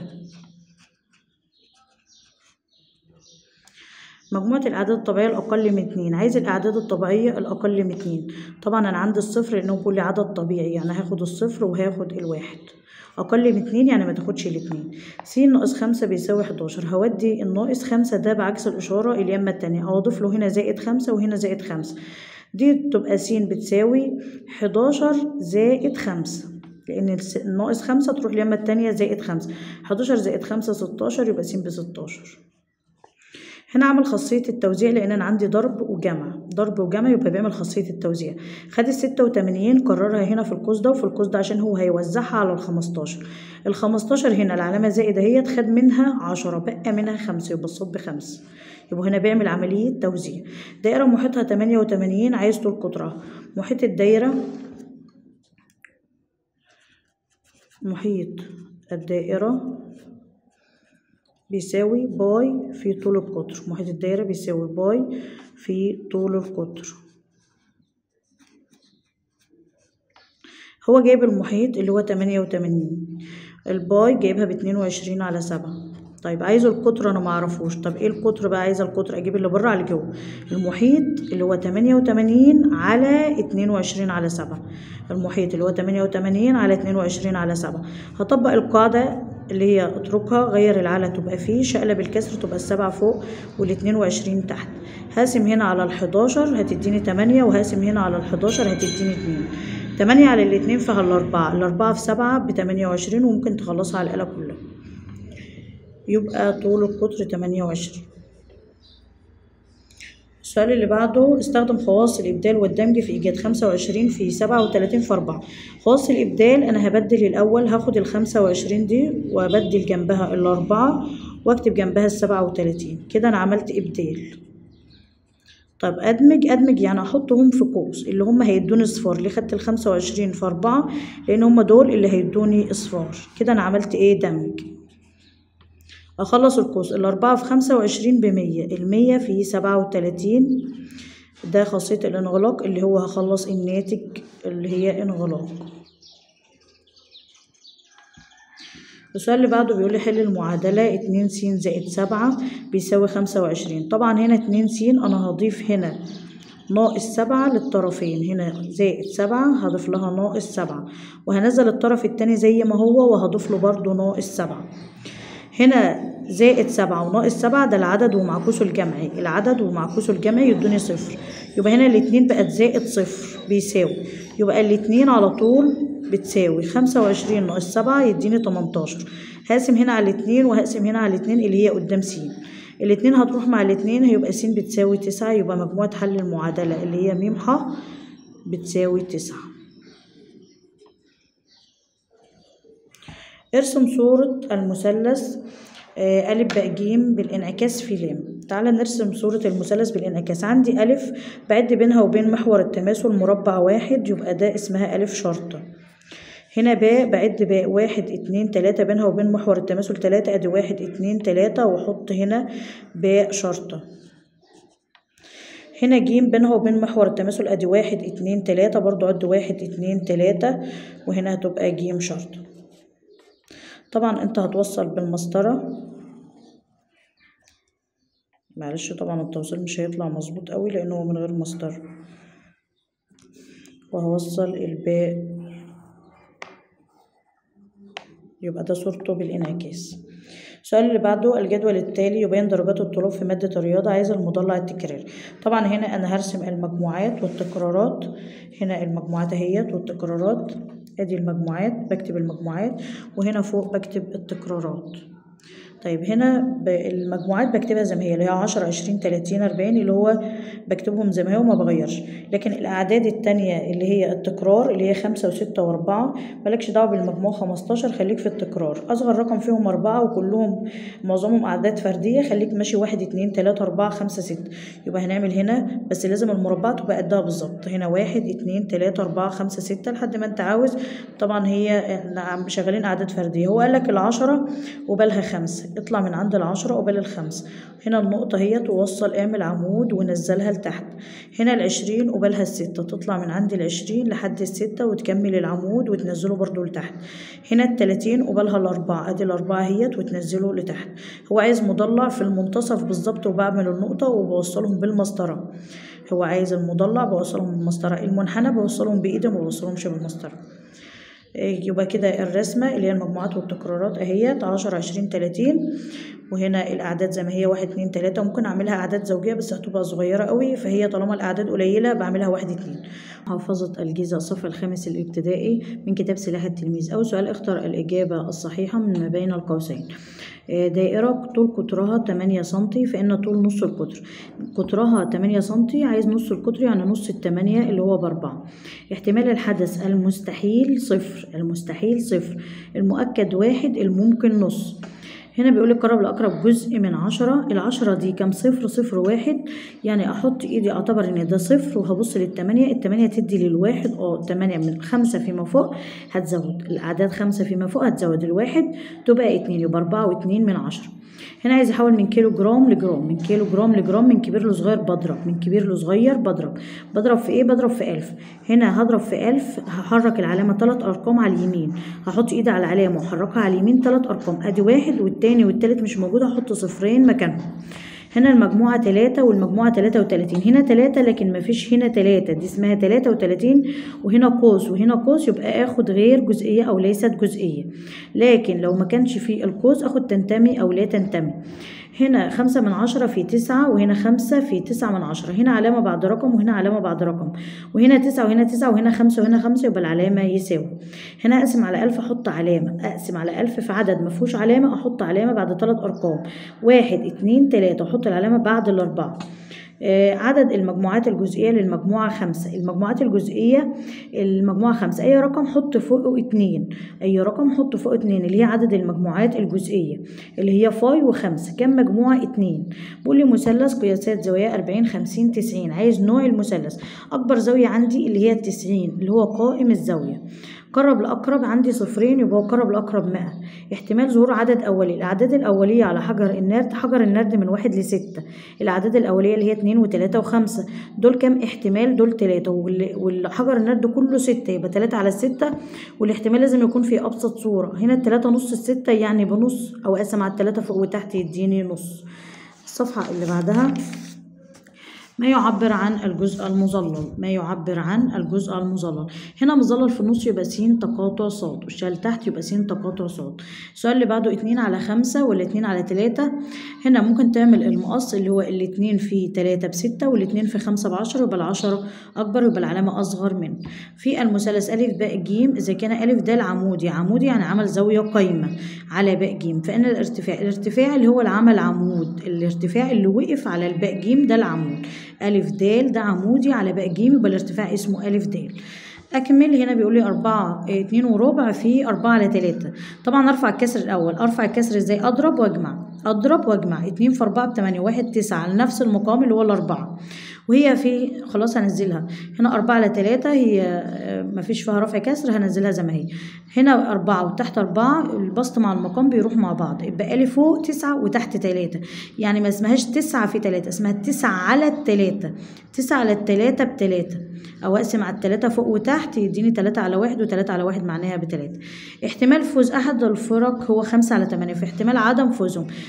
[SPEAKER 1] مجموعة الأعداد الطبيعية الأقل من اتنين. عايز الأعداد الطبيعية الأقل من اتنين. طبعا أنا عندي الصفر لأنه كل عدد طبيعي، يعني هاخد الصفر وهاخد الواحد. أقل من اتنين يعني ما تاخدش الاتنين. س ناقص خمسة بيساوي حداشر. هودي الناقص خمسة ده بعكس الإشارة اليمة التانية، أو أضيف له هنا زائد خمسة وهنا زائد خمسة. دي تبقى س بتساوي حداشر زائد خمسة، لأن الناقص خمسة تروح اليمة التانية زائد خمسة. حداشر زائد خمسة ستاشر، يبقى س بستاشر. هنا عمل خاصية التوزيع لأن أنا عندي ضرب وجمع، ضرب وجمع يبقى بيعمل خاصية التوزيع. خد الستة وتمانين كررها هنا في القوس ده وفي القوس ده عشان هو هيوزعها على الخمستاشر. الخمستاشر هنا العلامة زائد اهيت، خد منها عشرة بقى منها خمسة، يبقى الصوت بخمسة. يبقى هنا بيعمل عملية توزيع. دائرة محيطها تمانية وتمانين، عايز طول قطرها. محيط الدايرة، محيط الدائرة بيساوي باي في طول القطر. محيط الدايرة بيساوي باي في طول القطر. هو جايب المحيط اللي هو تمانية وتمانين، الباي جايبها باتنين وعشرين على سبعة. طيب عايزه القطر انا معرفوش. طب ايه القطر بقى؟ عايزه القطر اجيب اللي بره على اللي جوه. المحيط اللي هو تمانية وتمانين على اتنين وعشرين على سبعة. المحيط اللي هو تمانية وتمانين على اتنين وعشرين على سبعة. هطبق القاعدة اللي هي اتركها، غير العلى تبقى فيه، شقلب الكسر تبقى السبعة فوق والاتنين وعشرين تحت. هقسم هنا على الحداشر هتديني تمانية، وهقسم هنا على الحداشر هتديني اتنين. تمانية على الاتنين فيها الأربعة، الأربعة في سبعة بتمانية وعشرين، وممكن تخلصها على الآلة كلها. يبقى طول القطر تمانية وعشرين. السؤال اللي بعده، استخدم خواص الإبدال والدمج في إيجاد خمسة وعشرين في سبعة وتلاتين في أربعة. خواص الإبدال أنا هبدل الأول، هاخد الخمسة وعشرين دي وأبدل جنبها الأربعة وأكتب جنبها السبعة وتلاتين. كده أنا عملت إبدال. طب أدمج، أدمج يعني أحطهم في قوس اللي هم هيدوني اصفار. ليه خدت الخمسة وعشرين في أربعة؟ لأن هم دول اللي هيدوني اصفار. كده أنا عملت إيه؟ دمج. أخلص القوس. الأربعة في خمسة وعشرين بمية، المية في سبعة وتلاتين. ده خاصية الانغلاق اللي هو هخلص الناتج اللي هي انغلاق. السؤال اللي بعده بيقول لي حل المعادلة اتنين س زائد سبعة بيساوي خمسة وعشرين. طبعا هنا اتنين س أنا هضيف هنا ناقص سبعة للطرفين، هنا زائد سبعة هضيف لها ناقص سبعة، وهنزل الطرف التاني زي ما هو وهضيف له برضو ناقص سبعة. هنا زائد سبعة وناقص سبعة ده العدد ومعكوسه الجمعي، العدد ومعكوسه الجمعي يدوني صفر. يبقى هنا الاتنين بقت زائد صفر بيساوي، يبقى الاتنين على طول بتساوي خمسة وعشرين ناقص سبعة يديني تمنتاشر. هقسم هنا على الاتنين وهقسم هنا على الاتنين اللي هي قدام س. الاتنين هتروح مع الاتنين هيبقى س بتساوي تسعة. يبقى مجموعة حل المعادلة اللي هي م ح بتساوي تسعة. ارسم صورة المثلث أ ب ج بالانعكاس في ل. تعالى نرسم صورة المثلث بالانعكاس. عندي أ بعد بينها وبين محور التماثل مربع واحد، يبقى ده اسمها أ شرطة. هنا ب بعد ب واحد اتنين تلاتة بينها وبين محور التماثل تلاتة، ادي واحد اتنين تلاتة، واحط هنا ب شرطة. هنا ج بينها وبين محور التماثل ادي واحد اتنين تلاتة، برضو ادي واحد اتنين تلاتة، وهنا هتبقى ج شرطة. طبعا انت هتوصل بالمسطرة معلش طبعا التوصيل مش هيطلع مظبوط قوي لانه من غير مسطرة. وهوصل الباء، يبقى ده صورته بالانعكاس. السؤال اللي بعده، الجدول التالي يبين درجات الطلاب في مادة الرياضة، عايز المضلع التكراري. طبعا هنا انا هرسم المجموعات والتكرارات، هنا المجموعات اهيت والتكرارات، ادي المجموعات بكتب المجموعات، وهنا فوق بكتب التكرارات. طيب هنا المجموعات بكتبها زي ما هي اللي هي عشرة عشرين تلاتين أربعين، اللي هو بكتبهم زي ما هي وما بغيرش. لكن الأعداد التانية اللي هي التكرار اللي هي خمسة وستة وأربعة مالكش دعوة بالمجموع خمستاشر، خليك في التكرار. أصغر رقم فيهم أربعة وكلهم معظمهم أعداد فردية، خليك ماشي واحد اتنين تلاتة أربعة خمسة ستة. يبقى هنعمل هنا بس لازم المربعات تبقى قدها بالظبط، هنا واحد اتنين تلاتة أربعة خمسة ستة لحد ما أنت عاوز. طبعا هي احنا شغالين أعداد فردية. هو قالك العشرة وبالها خمسة، اطلع من عند العشرة قبال الخمسة. هنا النقطة هي توصل اعمل عمود ونزلها لتحت. هنا العشرين قبالها الستة، تطلع من عند العشرين لحد الستة وتكمل العمود وتنزله برضو لتحت. هنا التلاتين قبالها الأربعة، ادي الأربعة هي وتنزله لتحت. هو عايز مضلع في المنتصف بالظبط، وبعمل النقطة وبوصلهم بالمسطرة. هو عايز المضلع بوصلهم بالمسطرة، المنحنى بوصلهم بإيدي ما بوصلهمش بالمسطرة. يبقى كده الرسمة اللي هي المجموعات والتكرارات اهيت عشرة عشرين تلاتين، وهنا الأعداد زي ما هي واحد اتنين تلاتة. ممكن أعملها أعداد زوجية بس هتبقى صغيرة قوي، فهي طالما الأعداد قليلة بعملها واحد اتنين. حافظة الجيزة الصف الخامس الابتدائي من كتاب سلاح التلميذ. أول سؤال، اختر الإجابة الصحيحة من ما بين القوسين. دائرة طول قطرها تمانية سنتي، فإن طول نص القطر. قطرها تمانية سنتي، عايز نص القطر يعني نص التمانية اللي هو بأربعة. احتمال الحدث المستحيل صفر، المستحيل صفر، المؤكد واحد، الممكن نص. هنا بيقول لي قرب لأقرب جزء من عشرة. العشرة دي كام صفر؟ صفر واحد، يعني أحط إيدي أعتبر إن ده صفر وهبص للتمانية. التمانية تدي للواحد، اه التمانية من خمسة فيما فوق هتزود الأعداد، خمسة فيما فوق هتزود الواحد تبقى اتنين، يبقى أربعة واتنين من عشرة. هنا عايز احول من كيلو جرام لجرام، من كيلو جرام لجرام، من كبير لصغير بضرب، من كبير لصغير بضرب. بضرب في ايه؟ بضرب في ألف. هنا هضرب في ألف، هحرك العلامة تلات أرقام على اليمين، هحط ايدي على العلامة وأحركها على اليمين تلات أرقام، ادي واحد والتاني والتالت مش موجود، هحط صفرين مكانهم. هنا المجموعة تلاتة والمجموعة تلاتة وتلاتين، هنا تلاتة لكن مفيش هنا تلاتة، دي اسمها تلاتة وتلاتين، وهنا قوس وهنا قوس، يبقى اخد غير جزئية او ليست جزئية. لكن لو ما كانش في القوس اخد تنتمي او لا تنتمي. هنا خمسة من عشرة في تسعة، وهنا خمسة في تسعة من عشرة، هنا علامة بعد رقم وهنا علامة بعد رقم، وهنا تسعة وهنا تسعة وهنا خمسة وهنا خمسة، يبقى العلامة يساوي. هنا أقسم على ألف أحط علامة، أقسم على ألف في عدد مفهوش علامة أحط علامة بعد تلات أرقام، واحد اتنين تلاتة، أحط العلامة بعد الأربعة. آه عدد المجموعات الجزئية للمجموعة خمسة. المجموعات الجزئية المجموعة خمسة، أي رقم حط فوقه اتنين، أي رقم حط فوقه اتنين اللي هي عدد المجموعات الجزئية اللي هي فاي وخمسة. كم مجموعة؟ اتنين. بقول لي مثلث قياسات زوايا أربعين خمسين تسعين، عايز نوع المثلث. أكبر زاوية عندي اللي هي التسعين اللي هو قائم الزاوية. قرب لأقرب عندي صفرين، يبقى قرب لأقرب مائة. احتمال ظهور عدد أولي. الأعداد الأولية على حجر النرد، حجر النرد من واحد لستة. الأعداد الأولية اللي هي اتنين وتلاتة وخمسة، دول كام احتمال؟ دول تلاتة، والحجر النرد كله ستة، يبقى تلاتة على الستة، والاحتمال لازم يكون في أبسط صورة. هنا التلاتة نص الستة يعني بنص، أو أقسم على التلاتة فوق وتحت يديني نص. الصفحة اللي بعدها، ما يعبر عن الجزء المظلل. ما يعبر عن الجزء المظلل. هنا مظلل في النص يبقى س تقاطع ص، والشال تحت يبقى س تقاطع ص. السؤال اللي بعده اتنين على خمسة ولا اتنين على تلاتة. هنا ممكن تعمل المقص اللي هو الاتنين في تلاتة بستة والاتنين في خمسة بعشرة، يبقى العشرة أكبر، يبقى العلامة أصغر منه. في المثلث أ ب ج، إذا كان أ د عمودي، عمودي يعني عمل زاوية قايمة على ب ج، فإن الارتفاع، الارتفاع اللي هو العمل عمود، الارتفاع اللي وقف على الباء ج ده العمود. أ د ده عمودي على باء ج، يبقى الارتفاع اسمه أ د. أكمل. هنا بيقول لي أربعة اتنين وربع في أربعة على تلاتة. طبعا أرفع الكسر الأول. أرفع الكسر إزاي؟ أضرب وأجمع، أضرب وأجمع. اتنين في أربعة بتمانية، واحد تسعة على نفس المقام اللي هو الأربعة، وهي في خلاص هنزلها. هنا أربعة على تلاتة هي مفيش فيها رفع كسر، هنزلها زي ما هي. هنا أربعة وتحت أربعة، البسط مع المقام بيروح مع بعض، يبقى أ فوق تسعة وتحت تلاتة، يعني ما اسمهاش تسعة في تلاتة، اسمها تسعة على التلاتة. تسعة على التلاتة بتلاتة، أو أقسم على التلاتة فوق وتحت يديني تلاتة على واحد، وتلاتة على واحد معناها بتلاتة. احتمال فوز أحد الفرق هو خمسة على تمانية، في احتمال عدم فوزهم.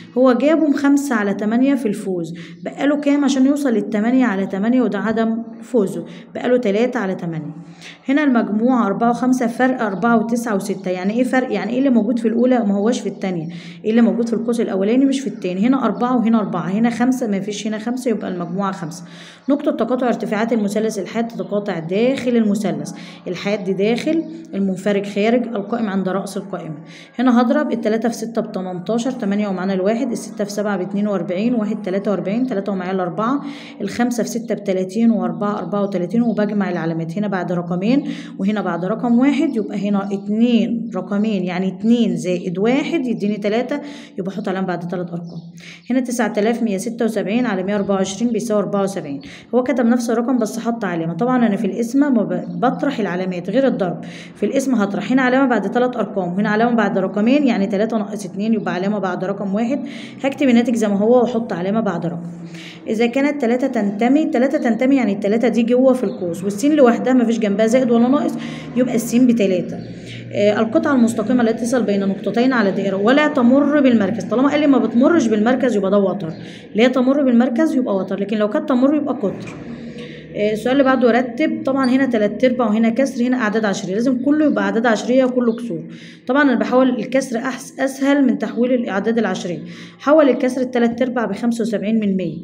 [SPEAKER 1] هو جابهم خمسة على تمانية في الفوز، بقاله كام عشان يوصل للتمانية على تمانية وده عدم فوزه، بقاله تلاتة على تمانية. هنا المجموع أربعة وخمسة، فرق أربعة وتسعة وستة. يعني إيه فرق؟ يعني إيه اللي موجود في الأولى ما هوش في التانية، إيه اللي موجود في القوس الأولاني مش في التاني. هنا أربعة وهنا أربعة، هنا خمسة ما فيش هنا خمسة، يبقى المجموعة خمسة. نقطة تقاطع ارتفاعات المثلث الحاد تتقاطع داخل المثلث، الحاد داخل المنفرج خارج، القائم عند رأس القائمة. هنا هضرب التلاتة في ستة بتمنتاشر، تمانية ومعانا الواحد، الستة في سبعة باتنين وأربعين، واحد تلاتة وأربعين، تلاتة ومعايا الأربعة، الخمسة في ستة بتلاتين وأربعة أربعة وتلاتين، وبجمع العلامات هنا بعد رقمين وهنا بعد رقم واحد، يبقى هنا اتنين رقمين يعني اتنين زائد واحد يديني تلاتة، يبقى احط علامة بعد تلات أرقام. هنا تسعة آلاف مية ستة وسبعين على مية أربعة وعشرين بيساوي أربعة وسبعين، هو كتب نفس الرقم بس حط علامة. طبعا أنا في القسمة بطرح العلامات غير الضرب، في القسمة هطرح هنا علامة بعد تلات أرقام وهنا علامة بعد رقمين، يعني تلاتة ناقص اتنين يبقى علامة بعد رقم واحد، هكتب الناتج زي ما هو واحط علامة بعد رقم. إذا كانت تلاتة تنتمي، تلاتة تنتمي يعني التلاتة دي جوه في القوس والسين لوحدها مفيش جنبها زائد ولا ناقص، يبقى السين بتلاتة. آه القطعة المستقيمة التي تصل بين نقطتين على دائرة ولا تمر بالمركز، طالما قال لي ما بتمرش بالمركز يبقى ده وتر، لا تمر بالمركز يبقى وتر، لكن لو كانت تمر يبقى قطر. السؤال اللي بعده رتب. طبعا هنا تلات ارباع وهنا كسر، هنا اعداد عشريه، لازم كله يبقى اعداد عشريه وكله كسور. طبعا انا بحول الكسر أحس اسهل من تحويل الاعداد العشريه. حول الكسر التلات ارباع بخمسة وسبعين من مية،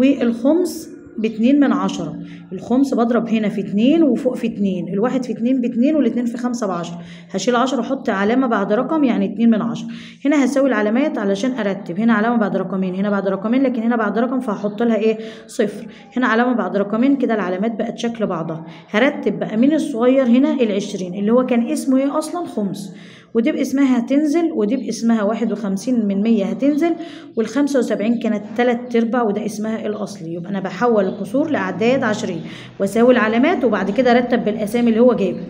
[SPEAKER 1] والخمس باتنين من عشرة. الخمس بضرب هنا في اتنين وفوق في اتنين، الواحد في اتنين باتنين والاتنين في خمسة بعشرة، هشيل عشرة واحط علامة بعد رقم يعني اتنين من عشرة. هنا هساوي العلامات علشان ارتب، هنا علامة بعد رقمين هنا بعد رقمين، لكن هنا بعد رقم فهحط لها ايه صفر، هنا علامة بعد رقمين، كده العلامات بقت شكل بعضها. هرتب بقى مين الصغير هنا العشرين اللي هو كان اسمه ايه اصلا خمس، ودي باسمها هتنزل ودي باسمها واحد وخمسين من مية هتنزل، والخمسة وسبعين كانت تلات ارباع وده اسمها الاصلي. يبقى انا بحول الكسور لاعداد عشريه واساوي العلامات وبعد كده ارتب بالاسامي اللي هو جايبها.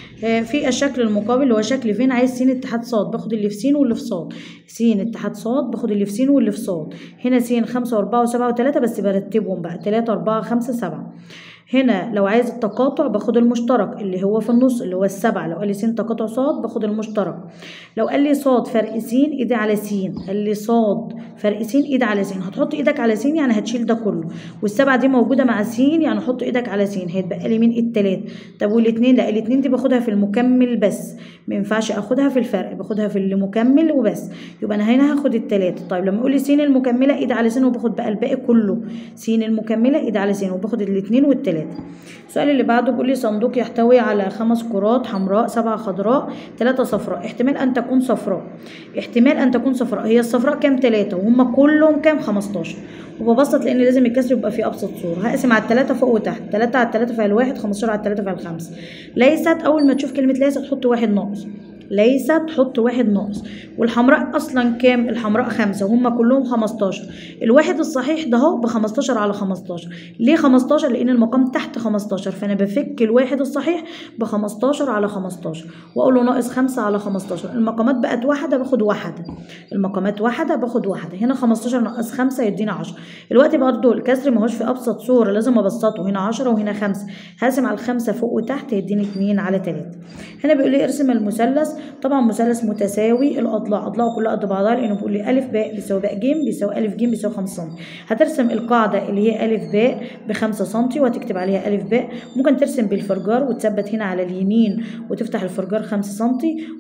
[SPEAKER 1] في الشكل المقابل اللي هو شكل فين عايز س اتحاد ص، باخد اللي في س واللي في ص، س اتحاد ص باخد اللي في س واللي في ص. هنا س خمسة وأربعة وسبعة وتلاتة بس برتبهم بقى تلاتة أربعة خمسة سبعة. هنا لو عايز التقاطع باخد المشترك اللي هو في النص اللي هو السبعة، لو قال لي س تقاطع ص باخد المشترك. لو قال لي ص فرق س ايدي على س، قال لي ص فرق س ايدي على س، هتحط ايدك على س يعني هتشيل ده كله، والسبعة دي موجودة مع س يعني حط ايدك على س، هيتبقى لي مين التلات. طب والاتنين؟ لا الاتنين دي باخدها في المكمل بس، ما ينفعش اخدها في الفرق، باخدها في المكمل وبس، يبقى انا هنا هاخد التلاتة. طيب لما يقول لي س المكملة ايد على س وباخد بقى الباقي كله، س المكملة ايد على س وباخد الاتنين والتلاتة. السؤال اللي بعده بيقول لي صندوق يحتوي على خمس كرات حمراء سبعة خضراء ثلاثة صفراء، احتمال ان تكون صفراء، احتمال ان تكون صفراء. هي الصفراء كام؟ ثلاثة وهم كلهم كام؟ خمستاشر. وببسط لان لازم الكسر يبقى في ابسط صوره، هقسم على الثلاثه فوق وتحت، ثلاثة على الثلاثة فيها الواحد، خمستاشر على الثلاثة فيها الخمسة. ليست، اول ما تشوف كلمه ليست حط واحد ناقص، ليست حط واحد ناقص. والحمراء اصلا كام؟ الحمراء خمسة وهم كلهم خمستاشر. الواحد الصحيح ده اهو ب خمستاشر على خمستاشر. ليه خمستاشر؟ لان المقام تحت خمستاشر، فانا بفك الواحد الصحيح ب خمستاشر على خمستاشر واقول له ناقص خمسة على خمستاشر. المقامات بقت واحده باخد واحده، المقامات واحده باخد واحده. هنا خمستاشر ناقص خمسة يدينا عشرة. الوقت برضه الكسر ما هوش في ابسط صوره، لازم ابسطه، هنا عشرة وهنا خمسة، هقسم على الخمسه فوق وتحت يديني اتنين على تلاتة. هنا بيقول لي ارسم المثلث. طبعا مثلث متساوي الاضلاع، اضلاعه كلها قد بعضها، لانه بيقول لي الف باء بيساوي باء ج بيساوي الف ج بيساوي خمسة سم. هترسم القاعده اللي هي الف باء ب خمسة سم وهتكتب عليها الف باء. ممكن ترسم بالفرجار وتثبت هنا على اليمين وتفتح الفرجار خمسة سم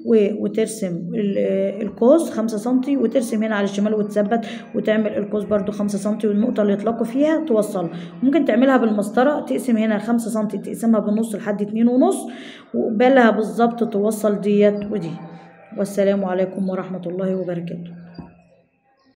[SPEAKER 1] وترسم القوس خمسة سم، وترسم هنا على الشمال وتثبت وتعمل القوس برده خمسة سم، والنقطه اللي يطلقوا فيها توصل. ممكن تعملها بالمسطره، تقسم هنا خمسة سم تقسمها بالنص لحد اتنين ونص وقبالها بالظبط توصل ديت ودي. والسلام عليكم ورحمة الله وبركاته.